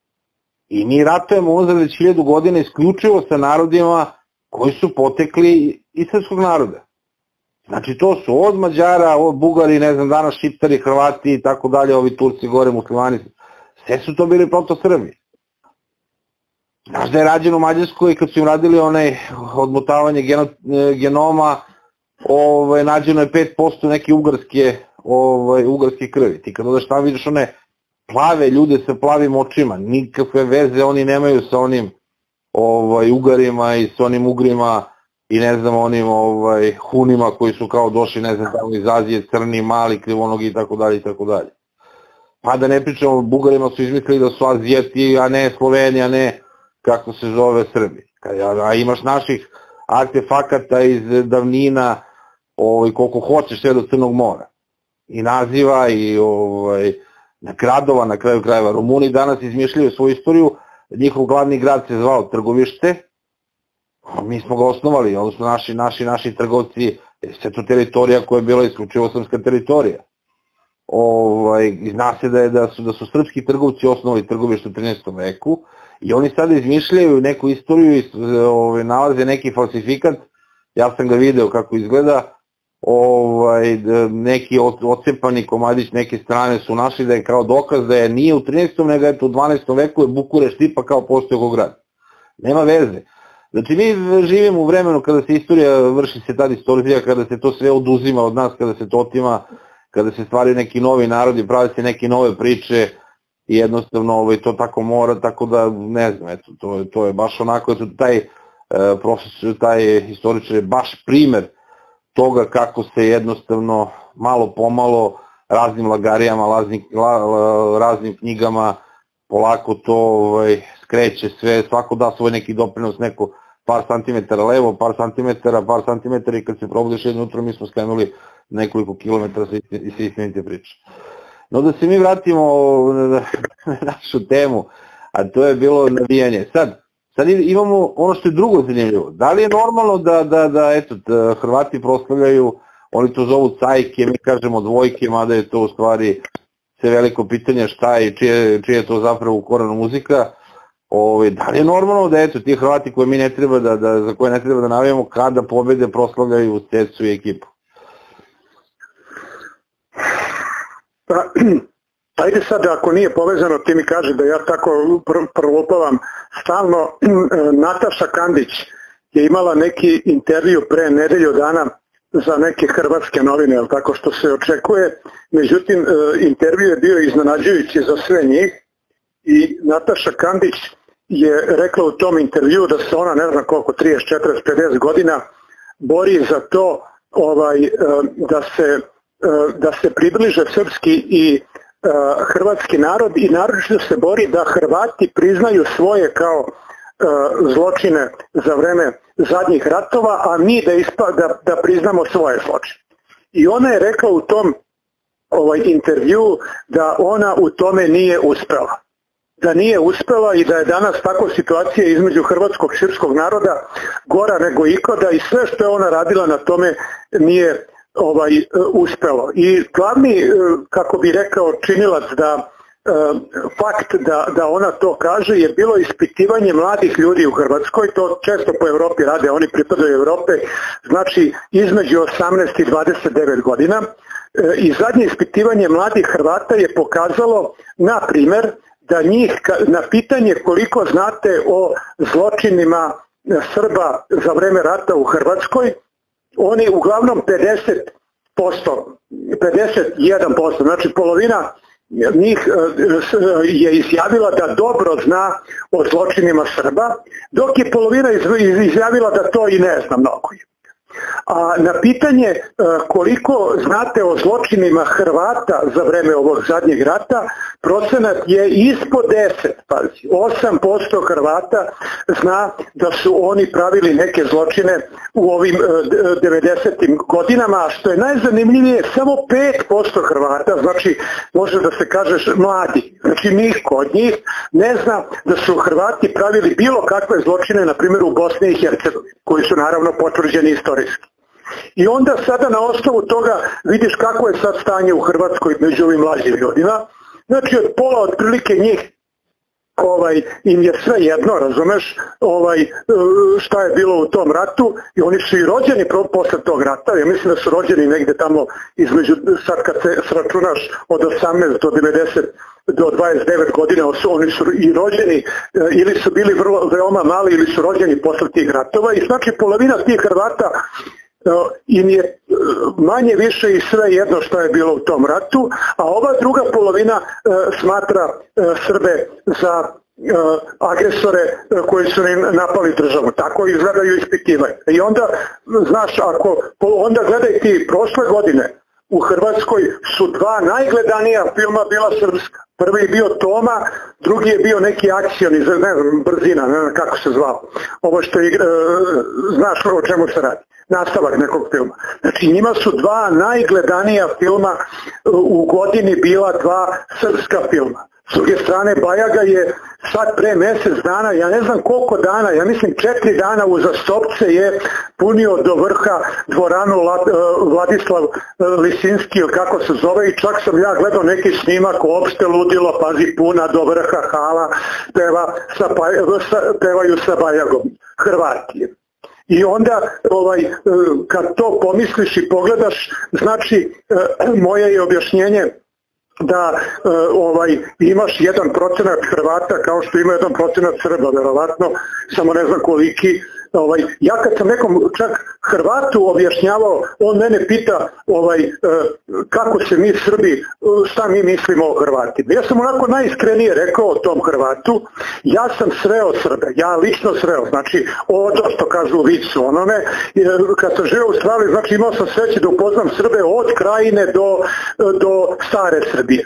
I mi ratujemo unazad već 1000 godina isključivo sa narodima koji su potekli iz srpskog naroda. Znači to su od Mađara, od Bugari, ne znam, danas Šiptari, Hrvati i tako dalje, ovi Turci gore, muslimani, sve su to bili proto-Srbi. Znaš da je rađeno u Mađarskoj kad su im radili odmotavanje genoma, nađeno je 5% neke ugarske krvi. Ti kad odeš tamo vidiš one plave ljude sa plavim očima, nikakve veze oni nemaju sa onim Ugarima i sa onim Ugrima i ne znam onim Hunima koji su kao došli, ne znam, tamo iz Azije, crni, mali, krivonogi i tako dalje i tako dalje. Pa da ne pričamo, Bugarima su izmislili da su Azijeti, a ne Sloveni, a ne kako se zove Srbi. A imaš naših artefakata iz davnina, koliko hoćeš sve do Crnog mora. I naziva i gradova, na kraju krajeva. Rumuni danas izmišljaju svoju istoriju, njihov glavni grad se zvao Trgovište, mi smo ga osnovali, odnosno naši trgovci, sve to teritorija koja je bila isključivo srpska teritorija. Zna se da su srpski trgovci osnovali Trgovište u 13. veku i oni sada izmišljaju neku istoriju i nalaze neki falsifikat, ja sam ga video kako izgleda, neki ocepani komadić neke strane su našli da je kao dokaz da je nije u 13. nego eto u 12. veku je Bukurešt ipak kao postojao grad. Nema veze. Znači mi živimo u vremenu kada se istorija vrši se tad istorizija, kada se to sve oduzima od nas, kada se to otima, kada se stvaraju neki novi narodi, prave se neke nove priče i jednostavno to tako mora, tako da ne znam, eto, to je baš onako, eto, taj profesor, taj historičar je baš primer toga kako se jednostavno malo pomalo raznim lagarijama, raznim knjigama polako to skreće sve, svako da svoj neki doprinos, neko par santimetara levo, par santimetara i kad se probudiš jedno jutro mi smo skrenuli nekoliko kilometara sa istinite priče. No da se mi vratimo na našu temu, a to je bilo navijanje. Sad imamo ono što je drugo zanimljivo. Da li je normalno da eto, Hrvati proslavljaju, oni to zovu cajke, mi kažemo dvojke, mada je to u stvari sve veliko pitanje šta je i čije je to zapravo u korenu muzika. Da li je normalno da eto, ti Hrvati koje mi ne treba za koje ne treba da navijamo, kada pobede proslavljaju Cecu i ekipu? Ajde sad, ako nije povezano, ti mi kaže da ja tako prolopavam stalno. Nataša Kandić je imala neki intervju pre nedelju dana za neke hrvatske novine, tako što se očekuje. Međutim, intervju je bio iznenađujući za sve njih i Nataša Kandić je rekla u tom intervju da se ona, ne znam koliko, 30, 40, 50 godina bori za to da se približe srpski i hrvatski narod i naročito se bori da Hrvati priznaju svoje kao zločine za vreme zadnjih ratova, a mi da priznamo svoje zločine. I ona je rekla u tom intervju da ona u tome nije uspela. Da nije uspela i da je danas takva situacija između hrvatskog i srpskog naroda gora nego ikada i sve što je ona radila na tome nije uspelo. I glavni, kako bi rekao, činilac da fakt da ona to kaže je bilo ispitivanje mladih ljudi u Hrvatskoj, to često po Evropi rade, oni pripadaju Evrope, znači između 18 i 29 godina i zadnje ispitivanje mladih Hrvata je pokazalo, na primer, da njih na pitanje koliko znate o zločinima Srba za vreme rata u Hrvatskoj, oni uglavnom 51%, znači polovina njih je izjavila da dobro zna o zločinima Srba, dok je polovina izjavila da to i ne zna mnogo. A na pitanje koliko znate o zločinima Hrvata za vreme ovog zadnjeg rata, procenat je ispod 10, pazi, 8% Hrvata zna da su oni pravili neke zločine u ovim 90. godinama, a što je najzanimljivije, samo 5% Hrvata, znači može da se kažeš mladi, znači niko od njih ne zna da su Hrvati pravili bilo kakve zločine, na primjer u Bosni i Hercegovini, koji su naravno potvrđeni istorijski. I onda sada na osnovu toga vidiš kako je sad stanje u Hrvatskoj među ovim mlađim ljudima. Znači od pola otprilike njih im je sve jedno, razumeš, šta je bilo u tom ratu i oni su i rođeni posle tog rata, ja mislim da su rođeni negde tamo između, sad kad se sračunaš od 18 do 90 do 29 godina, oni su i rođeni ili su bili veoma mali ili su rođeni posle tih ratova i znači polovina tih Hrvata im je manje više i sve jedno što je bilo u tom ratu, a ova druga polovina smatra Srbe za agresore koji su napali državu. Tako izgledaju ispitivanje. I onda, znaš, onda gledaj ti, prošle godine u Hrvatskoj su dva najgledanija filma bila srpska. Prvi je bio Toma, drugi je bio neki akcioni, ne znam, brzina, ne znam kako se zvao. Ovo što je, znaš o čemu se radi. Nastavak nekog filma. Znači njima su dva najgledanija filma u godini bila dva srpska filma. S druge strane, Bajaga je sad pre mjesec dana, ja ne znam koliko dana, ja mislim 4 dana uzastopce je punio do vrha dvoranu Vladislav Lisinski ili kako se zove i čak sam ja gledao neki snimak, opšte ludilo, pazi, puna do vrha hala, pevaju sa Bajagom, Hrvati. I onda kad to pomisliš i pogledaš, znači moje je objašnjenje da imaš 1% Hrvata kao što ima 1% Srba, verovatno, samo ne znam koliki. Ja kad sam nekom čak Hrvatu objašnjavao, on mene pita kako se mi Srbi, šta mi mislimo o Hrvatima. Ja sam onako najiskrenije rekao o tom Hrvatu, ja sam sreo Srbe, ja lično sreo, znači što kažu u vicu onome, kad sam živio u Australiji, znači imao sam sreće da upoznam Srbe od Krajine do stare Srbije.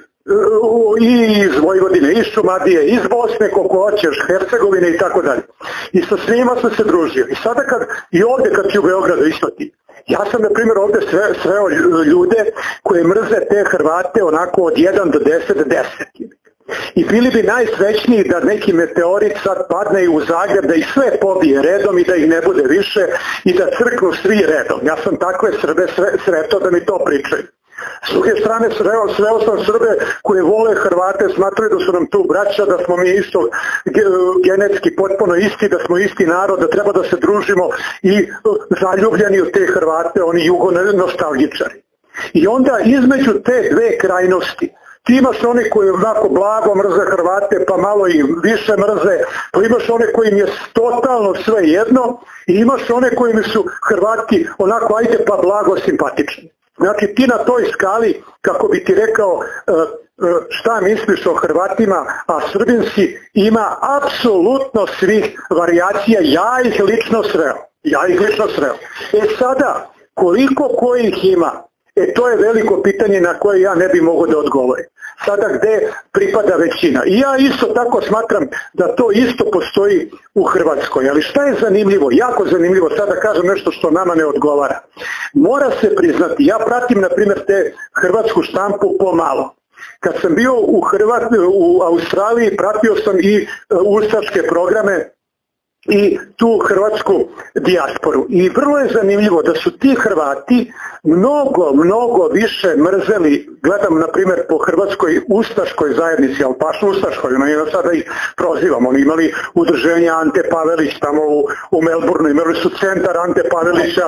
I iz Vojvodine, iz Šumadije, iz Bosne, koliko hoćeš, Hercegovine i tako dalje. I sa svima sam se družio. I sada i ovdje kad si u Beogradu isto ti. Ja sam na primjer ovdje sreo ljude koje mrze te Hrvate onako od 1 do 10, 10. I bili bi najsrećniji da neki meteorit sad padne u Zagreb, da ih sve pobije redom i da ih ne bude više i da crknu svi redom. Ja sam takve Srbe sretao da mi to pričaju. S druge strane sreo sam Srbe koje vole Hrvate, smatraju da su nam tu braća, da smo mi isto genetski potpuno isti, da smo isti narod, da treba da se družimo i zaljubljeni u te Hrvate, oni jugonostalgičari. I onda između te dve krajnosti ti imaš one koji onako blago mrze Hrvate, pa malo i više mrze, pa imaš one koji im je totalno sve jedno i imaš one koji mi su Hrvati onako ajde pa blago simpatični. Znači ti na toj skali, kako bi ti rekao šta misliš o Hrvatima, a Srbin si, ima apsolutno svih varijacija, ja ih lično sreo. Sada, koliko kojih ima, to je veliko pitanje na koje ja ne bi mogao da odgovorim. Sada gde pripada većina. I ja isto tako smatram da to isto postoji u Hrvatskoj. Ali šta je zanimljivo, jako zanimljivo, sada kažem nešto što nama ne odgovara. Mora se priznati, ja pratim na primjer te hrvatsku štampu pomalo. Kad sam bio u Australiji, pratio sam i ustaške programe i tu hrvatsku dijasporu. I vrlo je zanimljivo da su ti Hrvati mnogo više mrzeli, gledam na primjer po hrvatskoj ustaškoj zajednici, ali baš ustaškoj, sada ih prozivam, oni imali udruženje Ante Pavelić tamo u Melbourneu, imali su centar Ante Pavelića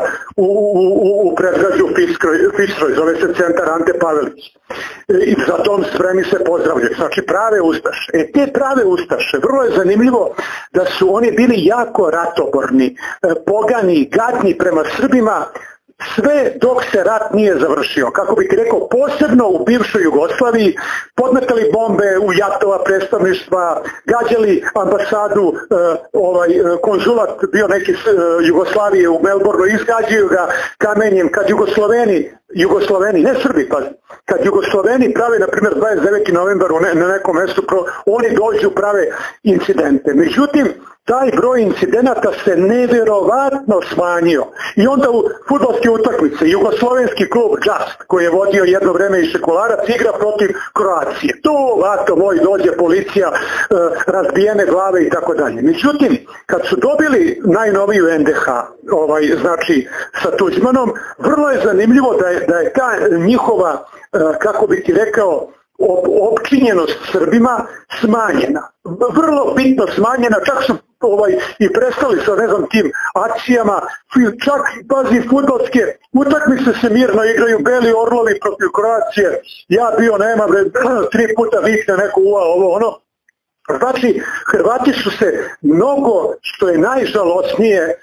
u predgrađu Fitzroy, zove se centar Ante Pavelić. I za tom spremi se pozdravljaju, znači prave ustaše. Te prave ustaše, vrlo je zanimljivo da su oni bili jako ratoborni, pogani, gadni prema Srbima, sve dok se rat nije završio. Kako bih rekao, posebno u bivšoj Jugoslaviji, podmetali bombe u jatova predstavništva, gađali ambasadu, konzulat bio neki Jugoslavije u Melbourneu, izgađaju ga kamenjem, kad Jugosloveni, ne Srbi, pazi, kad Jugosloveni prave, na primjer, 29. novembar na nekom mjestu, oni dođu prave incidente. Međutim, taj broj incidenata se nevjerovatno smanjio. I onda u fudbalske utakmice, jugoslovenski klub Just, koji je vodio jedno vreme i Šekolarac, igra protiv Kroacije. To, vato moj, dođe policija, razbijene glave i tako dalje. Međutim, kad su dobili najnoviju NDH, znači sa Tuđmanom, vrlo je zanimljivo da je ta njihova, kako bi ti rekao, opčinjenost Srbima smanjena. Vrlo bitno smanjena, čak su i prestali sa tim akcijama, čak pazi fudbalske utakmice se mirno igraju, Beli Orlovi protiv Kroacije, ja bio nema, 3 puta vikne neko ovo ono. Znači, Hrvati su se mnogo, što je najžalosnije,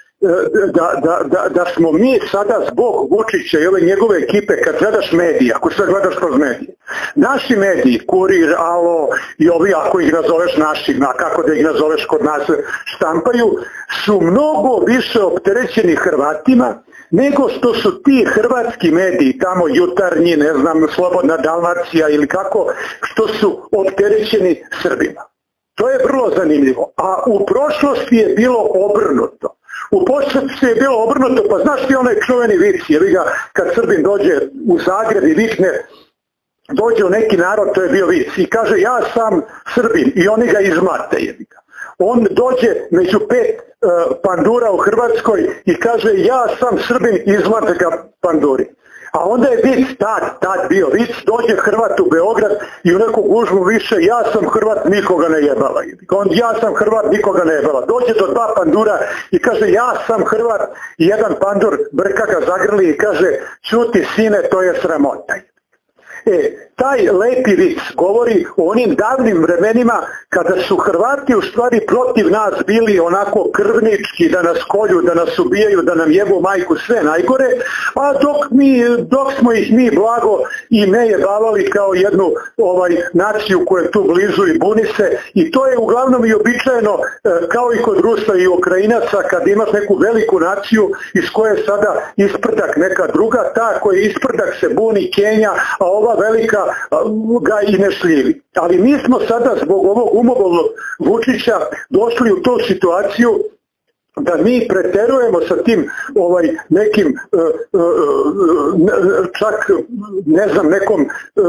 da smo mi sada zbog Vučića i ove njegove ekipe, kad gledaš medije, ako sve gledaš kroz medije, naši mediji, Kurir, Alo i ovi, ako ih nazoveš naših, kako da ih nazoveš kod nas, štampaju, su mnogo više opterećeni Hrvatima nego što su ti hrvatski mediji, tamo Jutarnji, ne znam, Slobodna Dalmacija ili kako, što su opterećeni Srbima. To je vrlo zanimljivo. A u prošlosti je bilo obrnuto. U prošlosti je bilo obrnuto, pa znaš ti onaj čuveni vic, jer ga kad Srbin dođe u Zagreb i vikne, dođe u neki narod, to je bio vic, i kaže ja sam Srbin i oni ga izmate. On dođe među 5 pandura u Hrvatskoj i kaže ja sam Srbin i izmate ga panduri. A onda je vic tad bio, vic dođe Hrvat u Beograd i u neku gužbu više ja sam Hrvat, nikoga ne jebala. Ja sam Hrvat, nikoga ne jebala. Dođe do dva pandura i kaže ja sam Hrvat i jedan pandur brka ga zagrli i kaže čuti sine, to je sramota. Taj lepi vic govori o onim davnim vremenima kada su Hrvati u stvari protiv nas bili onako krvnički, da nas kolju, da nas ubijaju, da nam jebu majku, sve najgore, a dok smo ih mi blago i ne jebavali kao jednu naciju koja je tu blizu i buni se, i to je uglavnom i običajeno kao i kod Rusa i Ukrajinaca, kad imaš neku veliku naciju iz koje je sada isprdak neka druga, ta koja je isprdak se buni, Kenja, a ova velika ga i ne šljivi. Ali mi smo sada zbog ovog umobolnog Vučića došli u tu situaciju da mi preterujemo sa tim nekim čak ne znam nekom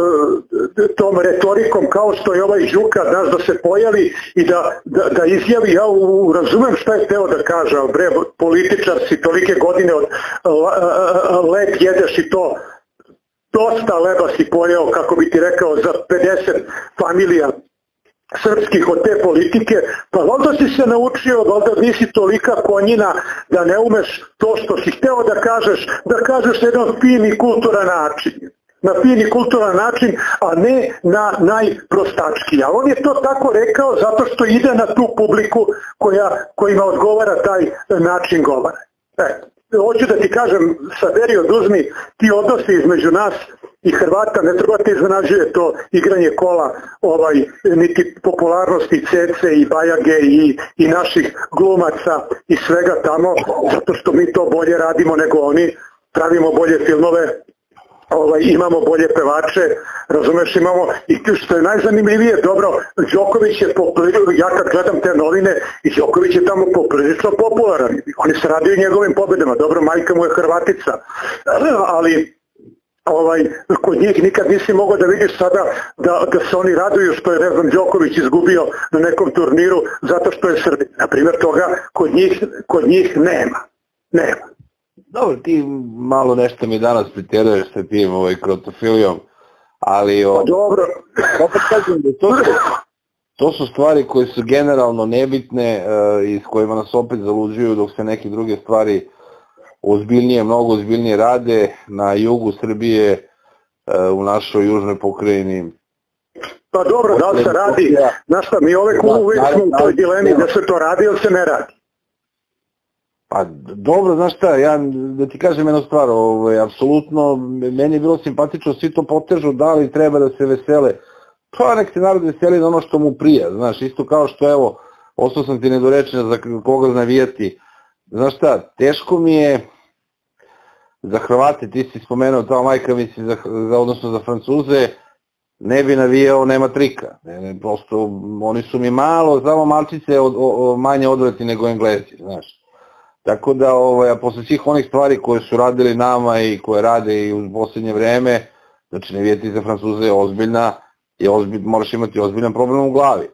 tom retorikom kao što je ovaj Đuka znaš da se pojavi i da izjavi, ja razumem šta je teo da kaže, ali bre političar si tolike godine od lep jedeš i to dosta leba si pojeo, kako bi ti rekao, za 50 familija srpskih od te politike, pa valjda si se naučio, valjda nisi tolika konjina da ne umeš to što si hteo da kažeš jedan fin i kulturan način. Na fin i kulturan način, a ne na najprostački. A on je to tako rekao zato što ide na tu publiku kojima odgovara taj način govora. Hoću da ti kažem, saberi oduzmi, ti odnosi između nas i Hrvata, ne treba te iznenađuje to igranje kola, niti popularnosti Cece i Bajage i naših glumaca i svega tamo, zato što mi to bolje radimo nego oni, pravimo bolje filmove, imamo bolje pevače, razumeš, imamo, i što je najzanimljivije, dobro, Đoković je, ja kad gledam te novine, i Đoković je tamo poprilično popularan, oni se raduju njegovim pobedama, dobro, majka mu je Hrvatica, ali kod njih nikad nisi mogao da vidiš sada da se oni raduju što je, ne znam, Đoković izgubio na nekom turniru zato što je Srbin. Naprimjer, toga kod njih nema. Dobro, ti malo nešto mi danas priteruješ sa tim krotofilijom, ali dobro. Opet kažem da to su stvari koje su generalno nebitne i s kojima nas opet zaluđuju dok se neke druge stvari mnogo ozbiljnije rade na jugu Srbije, u našoj južnoj pokrajini. Pa dobro, da li se radi, znaš šta, mi uvek smo u toj dilemi da se to radi ili se ne radi. Pa dobro, znaš šta, ja da ti kažem jednu stvar, apsolutno, meni je bilo simpatično, svi to potežu, da li treba da se vesele, pa nek se narod veseli na ono što mu prija, znaš, isto kao što, evo, ostao sam ti nedorečen za koga navijati, znaš šta, teško mi je za Hrvate, ti si spomenuo, ta majka mi si, odnosno za Francuze, ne bi navijao, nema trika, prosto, oni su mi malo, samo malčice manje odvrati nego Englezi, znaš. Tako da, a posle svih onih stvari koje su radili nama i koje rade i u posljednje vreme, znači navijati za Francuze je ozbiljna, moraš imati ozbiljan problem u glavi.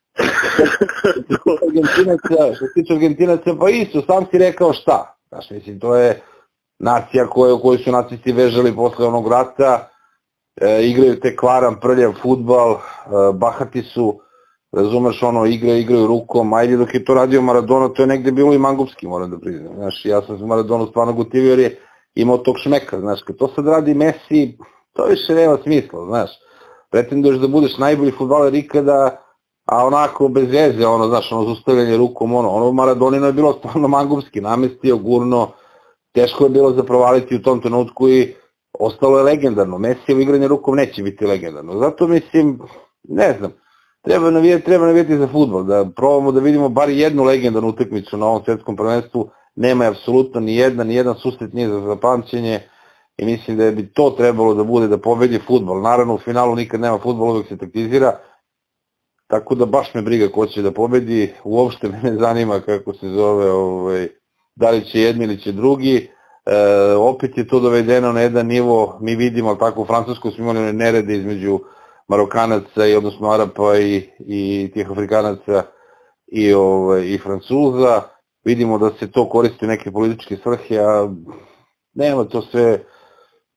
Što se tiče Argentinaca, pa isto, sam si rekao šta. Znaš, mislim, to je nacija koju su nacisti vežali posle onog rata, igraju te kvaran, prljav fudbal, bahati su, razumeš, igraju rukom, ajde dok je to radio Maradona, to je negde bilo i mangupski, moram da priznam, znaš, ja sam se Maradonu stvarno gotivio jer je imao tog šmeka, znaš, kad to sad radi Messi, to više nema smisla, znaš, pretenduješ da budeš najbolji fudbaler ikada, a onako bez veze, znaš, zustavljanje rukom, ono Maradonino je bilo stvarno mangupski, namestio, gurno, teško je bilo za provaliti u tom trenutku i ostalo je legendarno, Messijevo igranje rukom neće biti legendarno, zato mislim, ne znam, treba navijeti za fudbal, da probamo da vidimo bar jednu legendarnu utakmicu na ovom svetskom prvenstvu, nema je apsolutno ni jedan susret nije za zapamćenje i mislim da bi to trebalo da bude da pobedi fudbal. Naravno u finalu nikad nema fudbal, uvek se taktizira, tako da baš me briga ko će da pobedi, uopšte me ne zanima kako se zove, da li će jedni ili će drugi, opet je to dovedeno na jedan nivo, mi vidimo tako u Francuskoj smo imali nerede između Marokanaca i odnosno Arapa i tih Afrikanaca i Francuza, vidimo da se to koristi neke političke svrhe, a nema to sve,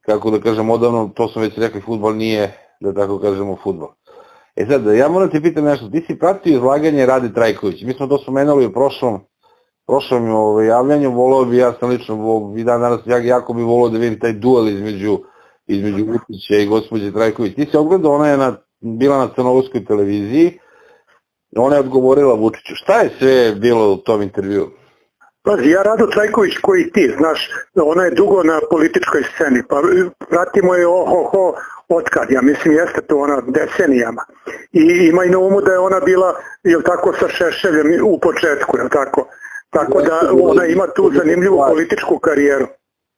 kako da kažem, odavno, to smo već rekli, fudbal nije, da tako kažemo, fudbal. Sad, ja moram te pitam nešto, ti si pratio izlaganje Rade Trajković, mi smo to spomenuli u prošlom javljanju, volao bi, ja sam lično, i danas jako bi volao da vidim taj duel između Vučića i gospođe Trajković. Ti si ogledao, ona je bila na crnogorskoj televiziji, ona je odgovorila Vučiću. Šta je sve bilo u tom intervju? Pazi, ja Radu Trajković koji ti, znaš, ona je dugo na političkoj sceni, pa pratimo je otkad, ja mislim jeste to ona decenijama. I imaj na umu da je ona bila, jel tako, sa Šešeljem u početku, jel tako? Tako da ona ima tu zanimljivu političku karijeru.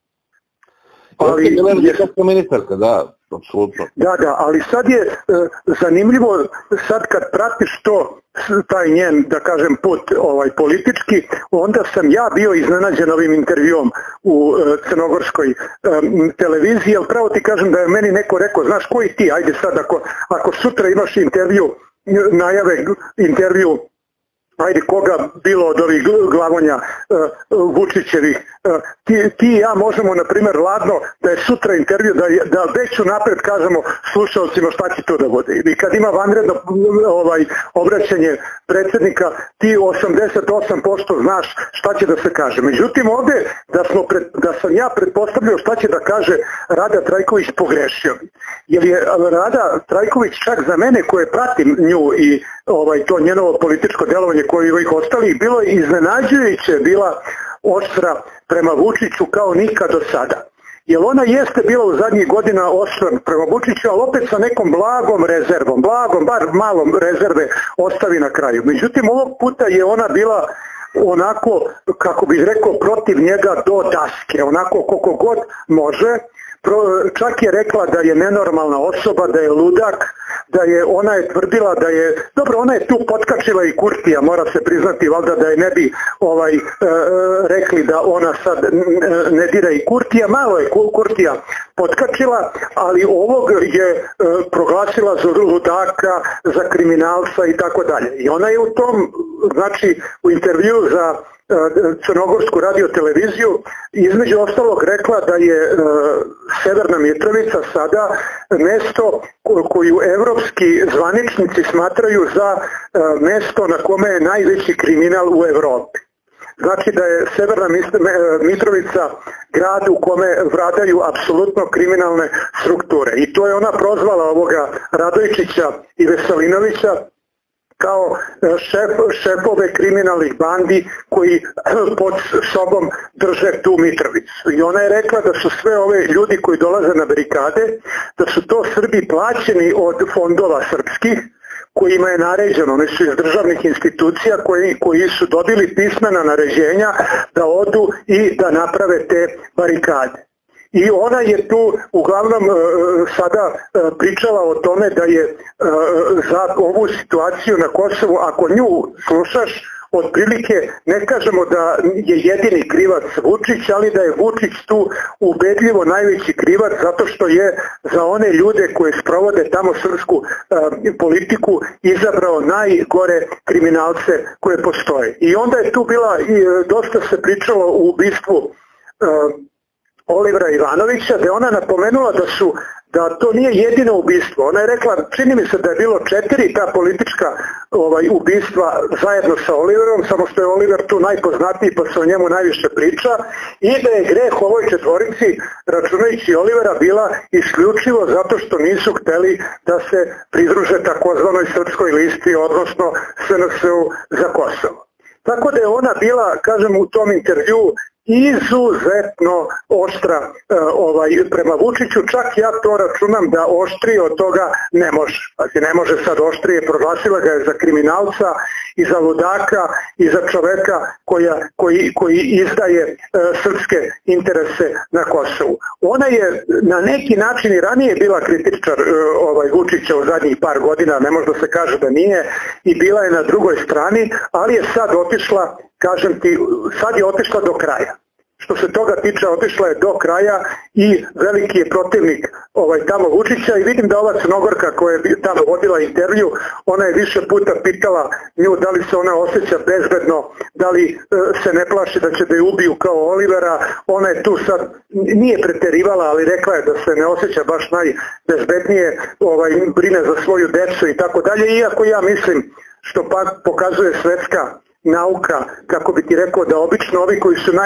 Ali je kako ministarka, da, apsolutno. Da, ali sad je zanimljivo, sad kad pratiš to, taj njen, da kažem, put politički, onda sam ja bio iznenađen ovim intervjuom u crnogorskoj televiziji, jer pravo ti kažem da je meni neko rekao, znaš koji ti, ajde sad, ako sutra imaš intervju, najave intervju, ajde koga bilo od ovih glavonja Vučićevih, ti i ja možemo na primjer ladno da je sutra intervju, da već unapred kažemo slušalcima šta će to da bude. I kad ima vanredno obraćanje predsjednika, ti 88% znaš šta će da se kaže. Međutim ovdje da sam ja pretpostavljao šta će da kaže Rada Trajković, pogrešio bi. Jer je Rada Trajković čak za mene koje pratim nju i to njenovo političko delovanje koje ovih ostalih bilo iznenađujuće, bila oštra prema Vučiću kao nikad do sada. Jer ona jeste bila u zadnjih godina oštra prema Vučiću, ali opet sa nekom blagom rezervom, bar malom rezerve ostavi na kraju. Međutim, ovog puta je ona bila onako, kako bih rekao, protiv njega do daske, onako koliko god može. Čak je rekla da je nenormalna osoba, da je ludak, ona je tvrdila da je, dobro, ona je tu potkačila i Kurtija, mora se priznati valjda da je ne bi rekli da ona sad ne dira i Kurtija, malo je Kurtija potkačila, ali ovog je proglasila za ludaka, za kriminalca i tako dalje. I ona je u tom, znači u intervju za crnogorsku radioteleviziju između ostalog rekla da je Severna Mitrovica sada mesto koju evropski zvaničnici smatraju za mesto na kome je najveći kriminal u Evropi. Znači da je Severna Mitrovica grad u kome vladaju apsolutno kriminalne strukture. I to je ona prozvala ovoga Radojčića i Veselinovića kao šefove kriminalnih bandi koji pod sobom drže tu Mitrovicu. I ona je rekla da su sve ove ljudi koji dolaze na barikade, da su to Srbi plaćeni od fondova srpskih, kojima je naređeno, oni su iz državnih institucija koji su dobili pismena naređenja da odu i da naprave te barikade. I ona je tu uglavnom sada pričala o tome da je za ovu situaciju na Kosovu, ako nju slušaš, otprilike ne kažemo da je jedini krivac Vučić, ali da je Vučić tu ubedljivo najveći krivac zato što je za one ljude koje sprovode tamo srpsku politiku izabrao najgore kriminalce koje postoje. I onda je tu bila, dosta se pričalo o ubistvu Olivera Ivanovića, da je ona napomenula da to nije jedino ubistvo. Ona je rekla, čini mi se da je bilo 4 ta politička ubistva zajedno sa Oliverom, samo što je Oliver tu najpoznatiji pa se o njemu najviše priča, i da je greh ovoj 4, računajući Olivera, bila isključivo zato što nisu hteli da se pridruže takozvanoj srpskoj listi, odnosno SNS-u za Kosovo. Tako da je ona bila, kažem, u tom intervju izuzetno oštra prema Vučiću, čak ja to računam da oštrije od toga ne može. Znači ne može sad oštrije, proglasila ga je za kriminalca i za ludaka i za čoveka koji izdaje srpske interese na Kosovu. Ona je na neki način i ranije bila kritičar Vučića u zadnjih par godina, ne može da se kaže da nije, i bila je na drugoj strani, ali je sad otišla, kažem ti, sad je otišla do kraja. što se toga tiče otišla je do kraja i veliki je protivnik tamo Vučića i vidim da ova Crnogorka koja je tamo vodila intervju, ona je više puta pitala nju da li se ona osjeća bezbedno, da li se ne plaši da će da je ubiju kao Olivera, ona je tu sad, nije preterivala, ali rekla je da se ne osjeća baš najbezbednije, brine za svoju decu i tako dalje, iako ja mislim što pokazuje svetska nauka, kako bi ti rekao, da obično ovi koji su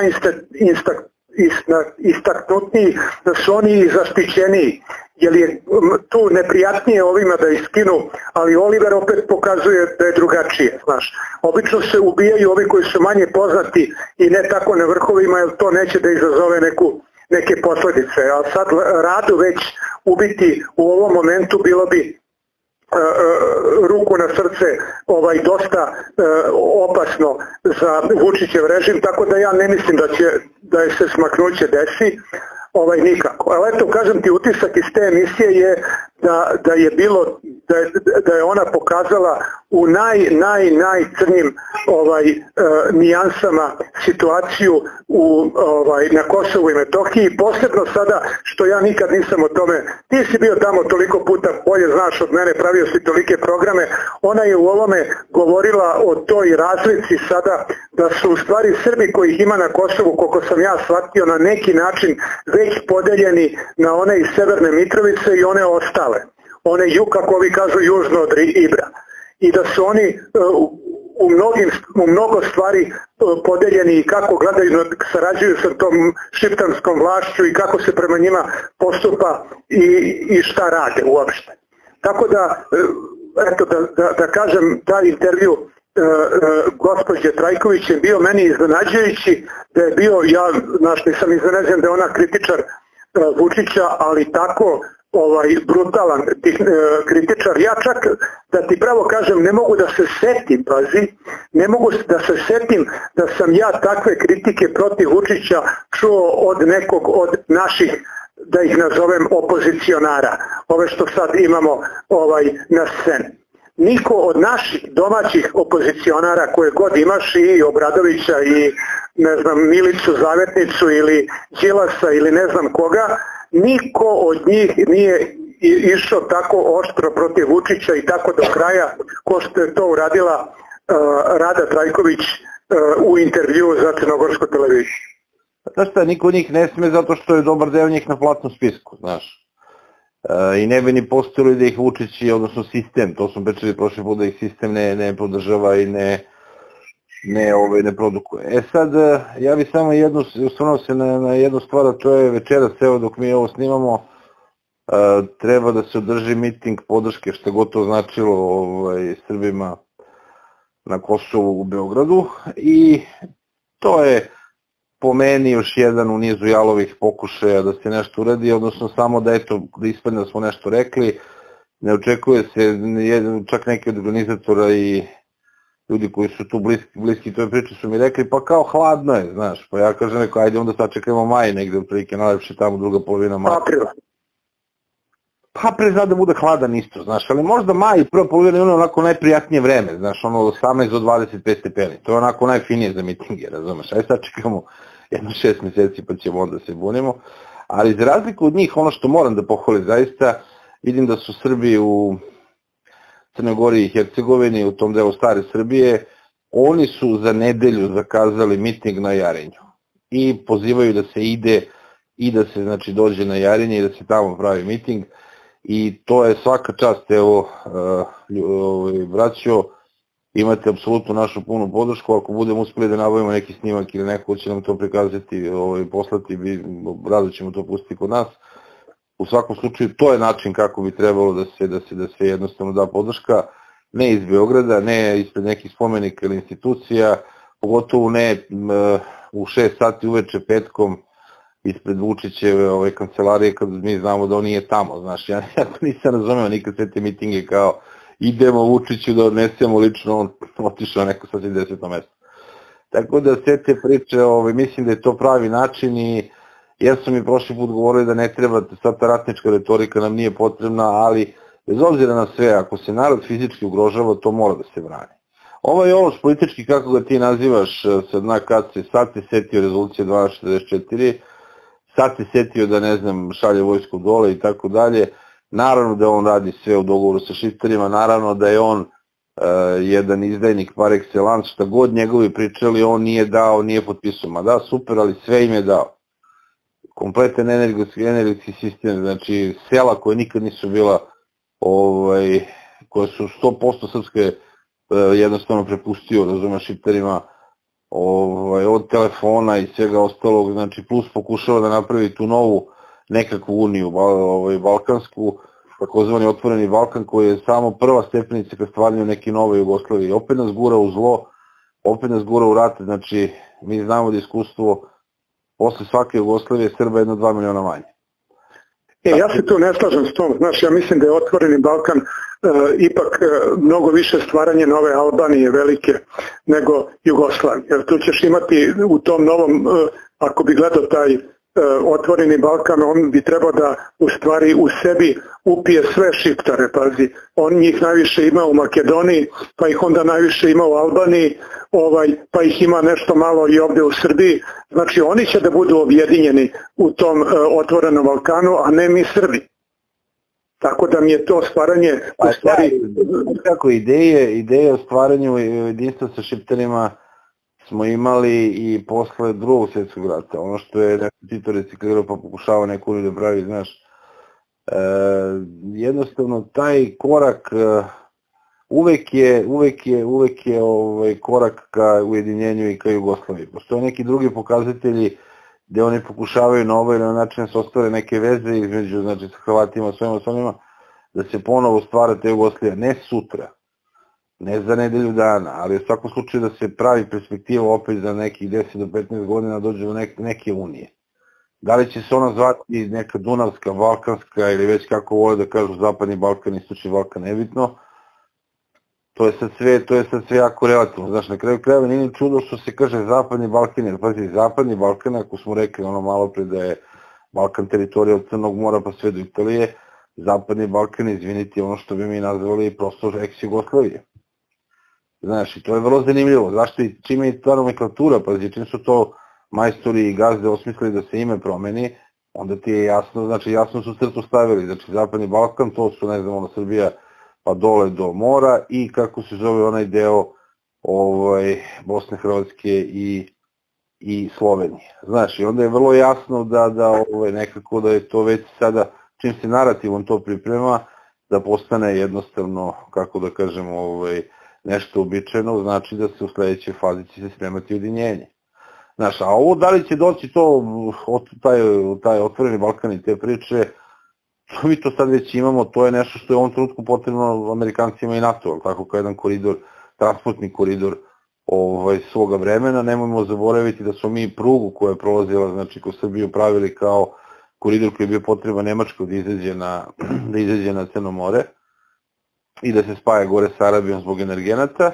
najistaknutniji, da su oni i zaštićeniji, jer je tu neprijatnije ovima da iskinu, ali Oliver opet pokazuje da je drugačije, znaš. Obično se ubijaju ovi koji su manje poznati i ne tako na vrhovima, jer to neće da izazove neke posljedice, a sad Radu već ubiti u ovom momentu bilo bi ruku na srce dosta opasno za Vučićev režim, tako da ja ne mislim da je se smaknuće desi nikako. Ali eto, kažem ti, utisak iz te emisije je da je ona pokazala u najcrnjim nijansama situaciju na Kosovu i Metohiji, posebno sada što ja nikad nisam o tome, ti si bio tamo toliko puta, bolje znaš od mene, pravio si tolike programe, ona je u ovome govorila o toj razlici sada da su u stvari Srbi kojih ima na Kosovu, koliko sam ja shvatio, na neki način već podeljeni na one iz Severne Mitrovice i one ostale. One kako ovi kažu južno od Ibra. I da su oni u mnogo stvari podeljeni i kako gledaju, sarađuju sa tom šiptarskom vlašću i kako se prema njima postupa i šta rade uopšte. Tako da, eto, da kažem, taj intervju gospođe Trajković je bio meni iznenađujući, da je bio, ja nisam iznenađen da je ona kritičar Vučića, ali tako brutalan kritičar. Ja čak, da ti pravo kažem, ne mogu da se setim, pazi, ne mogu da se setim da sam ja takve kritike protiv Vučića čuo od nekog od naših, da ih nazovem, opozicionara, ove što sad imamo na sceni. Niko od naših domaćih opozicionara koje god imaš, i Obradovića i ne znam Milicu Zavetnicu ili Đilasa ili ne znam koga, niko od njih nije išao tako oštro protiv Vučića i tako do kraja ko što je to uradila Rada Trajković u intervju za crnogorsku televiziju. Znaš šta, niko od njih ne sme zato što je dobar deo njih na platnom spisku, znaš. I ne bi ni postojilo da ih Vučić, odnosno sistem, to smo pričali prošli put, da ih sistem ne podržava i ne produkuje. Sad, ja bih samo osvrnuo se na jednu stvar, a to je večeras, evo dok mi ovo snimamo, treba da se održi miting podrške, što god to značilo Srbima na Kosovu u Beogradu, i to je po meni još jedan u nizu jalovih pokušaja da se nešto uradi, odnosno samo da ispadne da smo nešto rekli. Ne očekuje se, čak neki od organizatora i ljudi koji su tu bliski toj priči su mi rekli, pa kao hladno je, znaš, pa ja kažem neko, ajde onda sačekajmo maj negde, otprilike najlepše tamo druga polovina maja. April zna da bude hladan isto, znaš, ali možda maj i prva polovina je onako najprijatnije vreme, znaš, ono od 18 do 25 stepeni, to je onako najfinije za mitinge, razumeš, ajde sad čekamo jedno 6 meseci pa ćemo onda se bunimo, ali za razliku od njih, ono što moram da pohvalim zaista, vidim da su Srbi u Crnoj Gori i Hercegovini, u tom delu stare Srbije, oni su za nedelju zakazali miting na Jarinju i pozivaju da se ide i da se znači dođe na Jarinje i da se tamo pravi miting, i to je svaka čast, evo braćo, imate apsolutno našu punu podršku, ako budemo uspeli da nabavimo neki snimak ili neko će nam to prikazati, poslati, rado ćemo to pustiti kod nas. U svakom slučaju to je način kako bi trebalo da se jednostavno da podrška, ne iz Beograda, ne ispred nekih spomenika ili institucija, pogotovo ne u 6 sati uveče petkom ispred Vučićeve kancelarije kad mi znamo da on nije tamo, znaš, ja to nisam razumeo nikad sve te mitinge kao idemo Vučiću da odnesemo lično, on otišao neko sa 10. mesto. Tako da sve te priče, mislim da je to pravi način, i ja sam i prošli put govorio da ne treba, sad ta ratnička retorika nam nije potrebna, ali bez obzira na sve, ako se narod fizički ugrožava, to mora da se brani. Ovaj ološ politički, kako ga ti nazivaš, sad se setio rezolucije 1244, sad se setio da, ne znam, šalje vojsku dole i tako dalje. Naravno da on radi sve u dogovoru sa šiptarima, naravno da je on jedan izdajnik par excellence, šta god njegovi pričali, on nije dao, nije potpisao. Ma da, super, ali sve im je dao. Kompletan energetski sistem, znači sela koje nikad nisu bila, koje su 100% srpske, jednostavno prepustio, razumeš, šiptarima, od telefona i svega ostalog, znači plus pokušava da napravi tu novu nekakvu uniju balkansku, takozvani otvoreni Balkan, koji je samo prva stepenica ka stvaranju neke nove Jugoslavije. Opet nas gura u zlo, opet nas gura u rat, znači mi znamo da iskustvo posle svake Jugoslavije Srba je 1-2 miliona manje. Ja se tu ne slažem s tom, znaš, ja mislim da je otvoreni Balkan ipak mnogo više stvaranje nove Albanije velike nego Jugoslavije, jer tu ćeš imati u tom novom, ako bi gledao taj otvoreni Balkan, on bi trebao da u stvari u sebi upije sve šiptare, pazi, on njih najviše ima u Makedoniji, pa ih onda najviše ima u Albaniji, pa ih ima nešto malo i ovde u Srbiji, znači oni će da budu objedinjeni u tom otvorenom Balkanu, a ne mi Srbi. Tako da mi je to stvaranje u stvari... Kako ideje o stvaranju jedinstva sa šiptarima smo imali i posle drugog svjetskog rata. Ono što je Tito reciklirao pa pokušava neku uniju da pravi, znaš, jednostavno taj korak uvek je korak ka ujedinjenju i ka Jugoslaviji. Postoje neki drugi pokazatelji gde oni pokušavaju na ovaj ili na način da se ostvare neke veze između, znači, sa Hrvatima, svojima osnovima, da se ponovo stvara te Jugoslavija, ne sutra, ne za nedelju dana, ali u svakom slučaju da se pravi perspektiva opet za nekih 10 do 15 godina dođe do neke unije. Da li će se ona zvati neka Dunavska, Balkanska ili već kako vole da kažu Zapadni Balkan, Istočni Balkan, nebitno, to je sad sve jako relativno. Znaš, na kraju krajeva nije ni čudo što se kaže Zapadni Balkan, jer pazi, Zapadni Balkan, ako smo rekli ono malo pre da je Balkan teritorija od Crnog mora pa sve do Italije, Zapadni Balkan, izviniti, ono što bi mi nazvali prosto ex-Jugoslavije. Znaš, i to je vrlo zanimljivo. Zašto i čime je ta nomenklatura, pazi, čim su to majstori i gazde osmislili da se ime promeni, onda ti je jasno, znači jasno su crtu stavili, znači Zapadni Balkan, to su, ne znam, ono, Srbija, pa dole do mora i kako se zove onaj deo Bosne, Hrvatske i Slovenije. Znaš, i onda je vrlo jasno da nekako da je to već sada, čim se narativom to priprema, da postane jednostavno, kako da kažem, nešto uobičajeno, znači da se u sledećoj fazi će se spremati ujedinjenje. Znaš, a ovo da li će doći to, taj otvoreni Balkan i te priče, to mi to sad već imamo, to je nešto što je u ovom trenutku potrebno Amerikancima i NATO, tako kao jedan koridor, transportni koridor svoga vremena. Nemojmo zaboraviti da smo mi prugu koja je prolazila, znači kroz Srbiju pravili kao koridor koji je bio potreban Nemačkoj da izađe na Crno more i da se spaja gore sa Arabijom zbog energenata.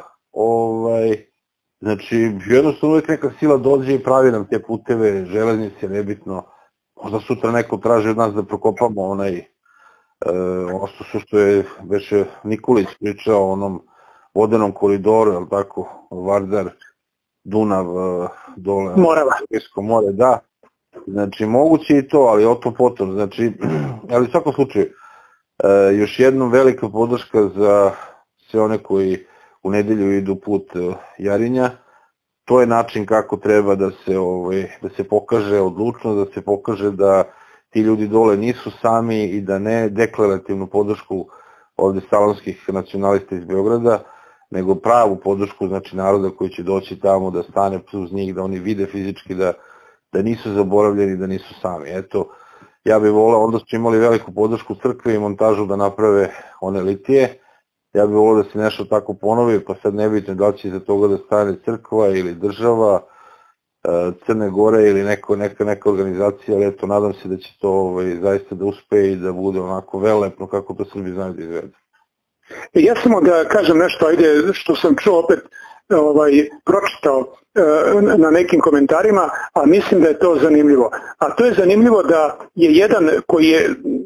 Znači, jednostavno uvijek neka sila dođe i pravi nam te puteve, železnice, nebitno. Možda sutra neko traži od nas da prokopamo ono što je već Nikolić pričao o onom vodenom koridoru, je li tako, Vardar, Dunav, dole, Egejsko more, da. Znači, moguće i to, ali o to potom, znači, ali u svakom slučaju, još jednom velika podrška za sve one koji u nedelju idu put Jarinja. To je način kako treba da se pokaže odlučnost, da se pokaže da ti ljudi dole nisu sami i da ne deklarativnu podršku ovde salonskih nacionalista iz Beograda, nego pravu podršku, znači naroda koji će doći tamo da stane uz njih, da oni vide fizički da nisu zaboravljeni, da nisu sami. Eto, ja bih voleo, onda su imali veliku podršku crkve i montažu da naprave one litije. Ja bih voleo da se nešto tako ponovi, pa sad nebitno da li će iza toga da stane crkva ili država Crne Gore ili neka organizacija, ali eto, nadam se da će to zaista da uspe i da bude onako velepno kako to Srbi znaju da izvedu. Ja samo da kažem nešto, ajde, što sam čuo opet, pročitao na nekim komentarima, a mislim da je to zanimljivo. A to je zanimljivo da je jedan koji je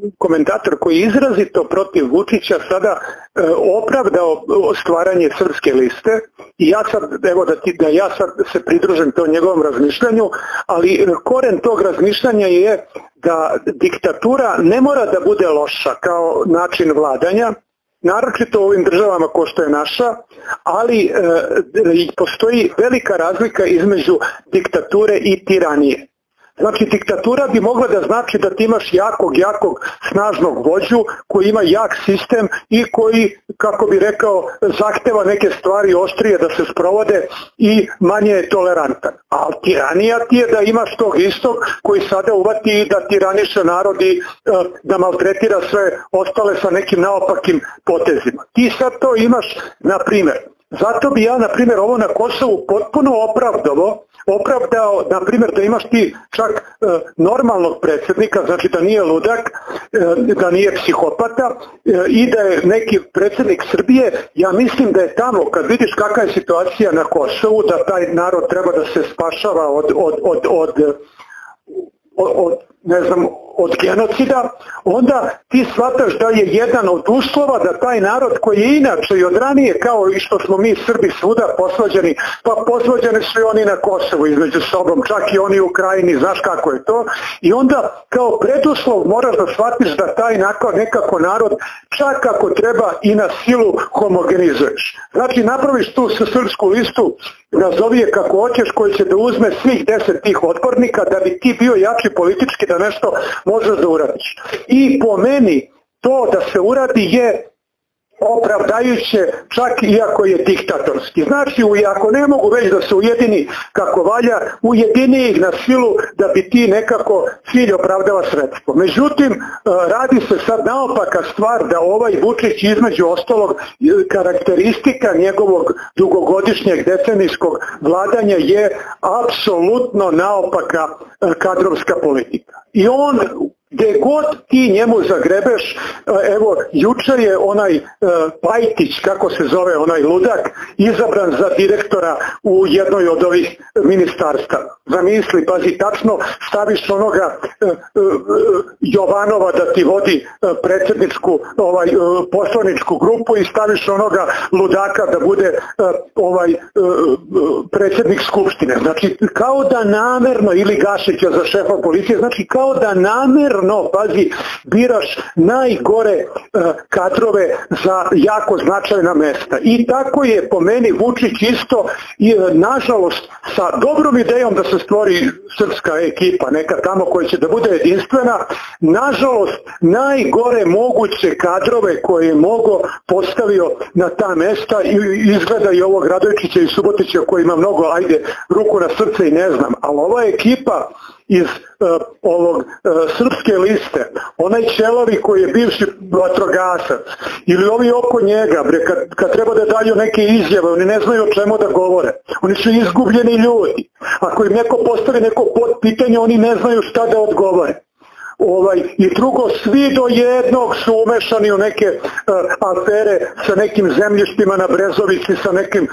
komentator koji je izrazito protiv Vučića sada opravdao stvaranje Srpske liste i ja sad, evo da ja sad se pridružim to njegovom razmišljanju, ali koren tog razmišljanja je da diktatura ne mora da bude loša kao način vladanja, naročito u ovim državama ko što je naša, ali postoji velika razlika između diktature i tiranije. Znači, diktatura bi mogla da znači da ti imaš jakog, snažnog vođu koji ima jak sistem i koji, kako bi rekao, zahteva neke stvari oštrije da se sprovode i manje je tolerantan. A tiranija ti je da imaš tog istog koji sada uvati da tiraniše narod i da maltretira sve ostale sa nekim naopakim potezima. Ti sad to imaš, na primjer. Zato bi ja, na primjer, ovo na Kosovu potpuno opravdao, na primjer, da imaš ti čak normalnog predsjednika, znači da nije ludak, da nije psihopata i da je neki predsjednik Srbije. Ja mislim da je tamo, kad vidiš kakva je situacija na Kosovu, da taj narod treba da se spašava od genocida, onda ti shvataš da je jedan od uslova da taj narod koji je inače i od ranije, kao i što smo mi Srbi svuda posvađani, pa posvađani su i oni na Kosovu između sobom, čak i oni u Krajini, znaš kako je to, i onda kao preduslov moraš da shvatiš da taj nekako narod čak ako treba i na silu homogenizuješ. Znači napraviš tu srpsku listu, nazovi je kako hoćeš, koji će da uzme svih 10 tih odbornika da bi ti bio jači politički da nešto možeš da uradiš. I po meni to da se uradi je opravdajuće čak iako je diktatorski. Znači, ako ne mogu već da se ujedini kako valja, ujedini ih na silu da bi ti nekako cilj opravdava sredstvo. Međutim, radi se sad naopaka stvar da ovaj Vučić između ostalog karakteristika njegovog dugogodišnjeg decenijskog vladanja je apsolutno naopaka kadrovska politika. I on gdje god ti njemu zagrebeš, evo, jučer je onaj Pajtić, kako se zove onaj ludak, izabran za direktora u jednoj od ovih ministarstava. Zamisli, pazi, tačno staviš onoga Jovanova da ti vodi predsjedničku poslaničku grupu i staviš onoga ludaka da bude predsjednik skupštine. Znači, kao da namerno, ili Gašića za šefa policije, znači kao da namerno, pazi, biraš najgore kadrove za jako značajna mesta. I tako je po meni Vučić isto, nažalost, sa dobrom idejom da se stvori srpska ekipa, neka tamo koja će da bude jedinstvena, nažalost, najgore moguće kadrove koje je mogo postavio na ta mesta, i izgleda i ovog Radojčića i Subotića koji ima mnogo, ajde, ruku na srce i ne znam, ali ova ekipa iz ovog srpske liste, onaj Ćelavi koji je bivši vatrogasac, ili ovi oko njega, kad treba da daju neke izjave, oni ne znaju o čemu da govore. Oni su izgubljeni ljudi. Ako im neko postavi neko pitanje, oni ne znaju šta da odgovore. I drugo, svi do jednog su umešani u neke afere sa nekim zemljištima na Brezovici, sa nekim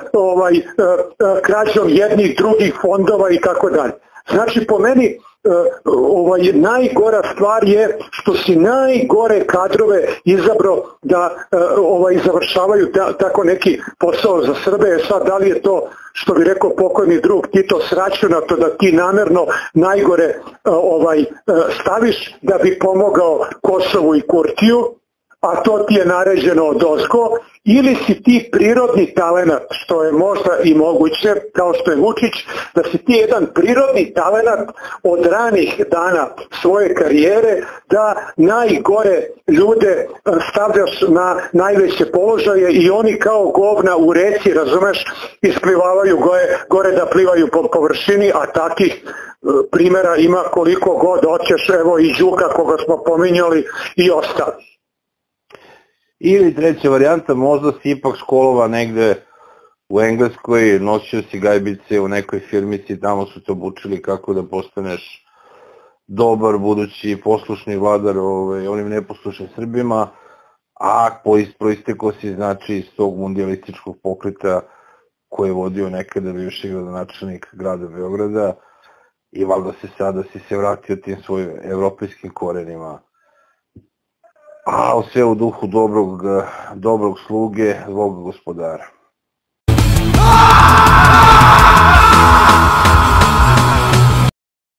krađom jednih drugih fondova i tako dalje. Znači, po meni najgora stvar je što si najgore kadrove izabrao da završavaju tako neki posao za Srbe. Sad, da li je to, što bi rekao pokojni drug Tito, sračunato da ti namerno najgore staviš da bi pomogao Kosovu i Kurtiju, a to ti je naređeno odozgo, ili si ti prirodni talenat, što je možda i moguće, kao što je Vučić, da si ti jedan prirodni talenat od ranih dana svoje karijere, da najgore ljude stavljaš na najveće položaje i oni kao govna u reci, razumeš, isplivavaju gore da plivaju po površini, a takih primjera ima koliko god hoćeš, evo i Đuka koga smo pominjali i ostali. Ili treća varijanta, možda si ipak školova negde u Engleskoj, nosio si gajbice u nekoj firmici, tamo su te obučili kako da postaneš dobar budući poslušni vladar onim neposlušnim Srbima, a proistekao si znači iz tog mundialističkog pokreta koji je vodio nekada bivši gradonačelnik grada Beograda, i valjda se sada si se vratio tim svojim evropejskim korenima a sve u duhu dobrog sluge, zlog gospodara.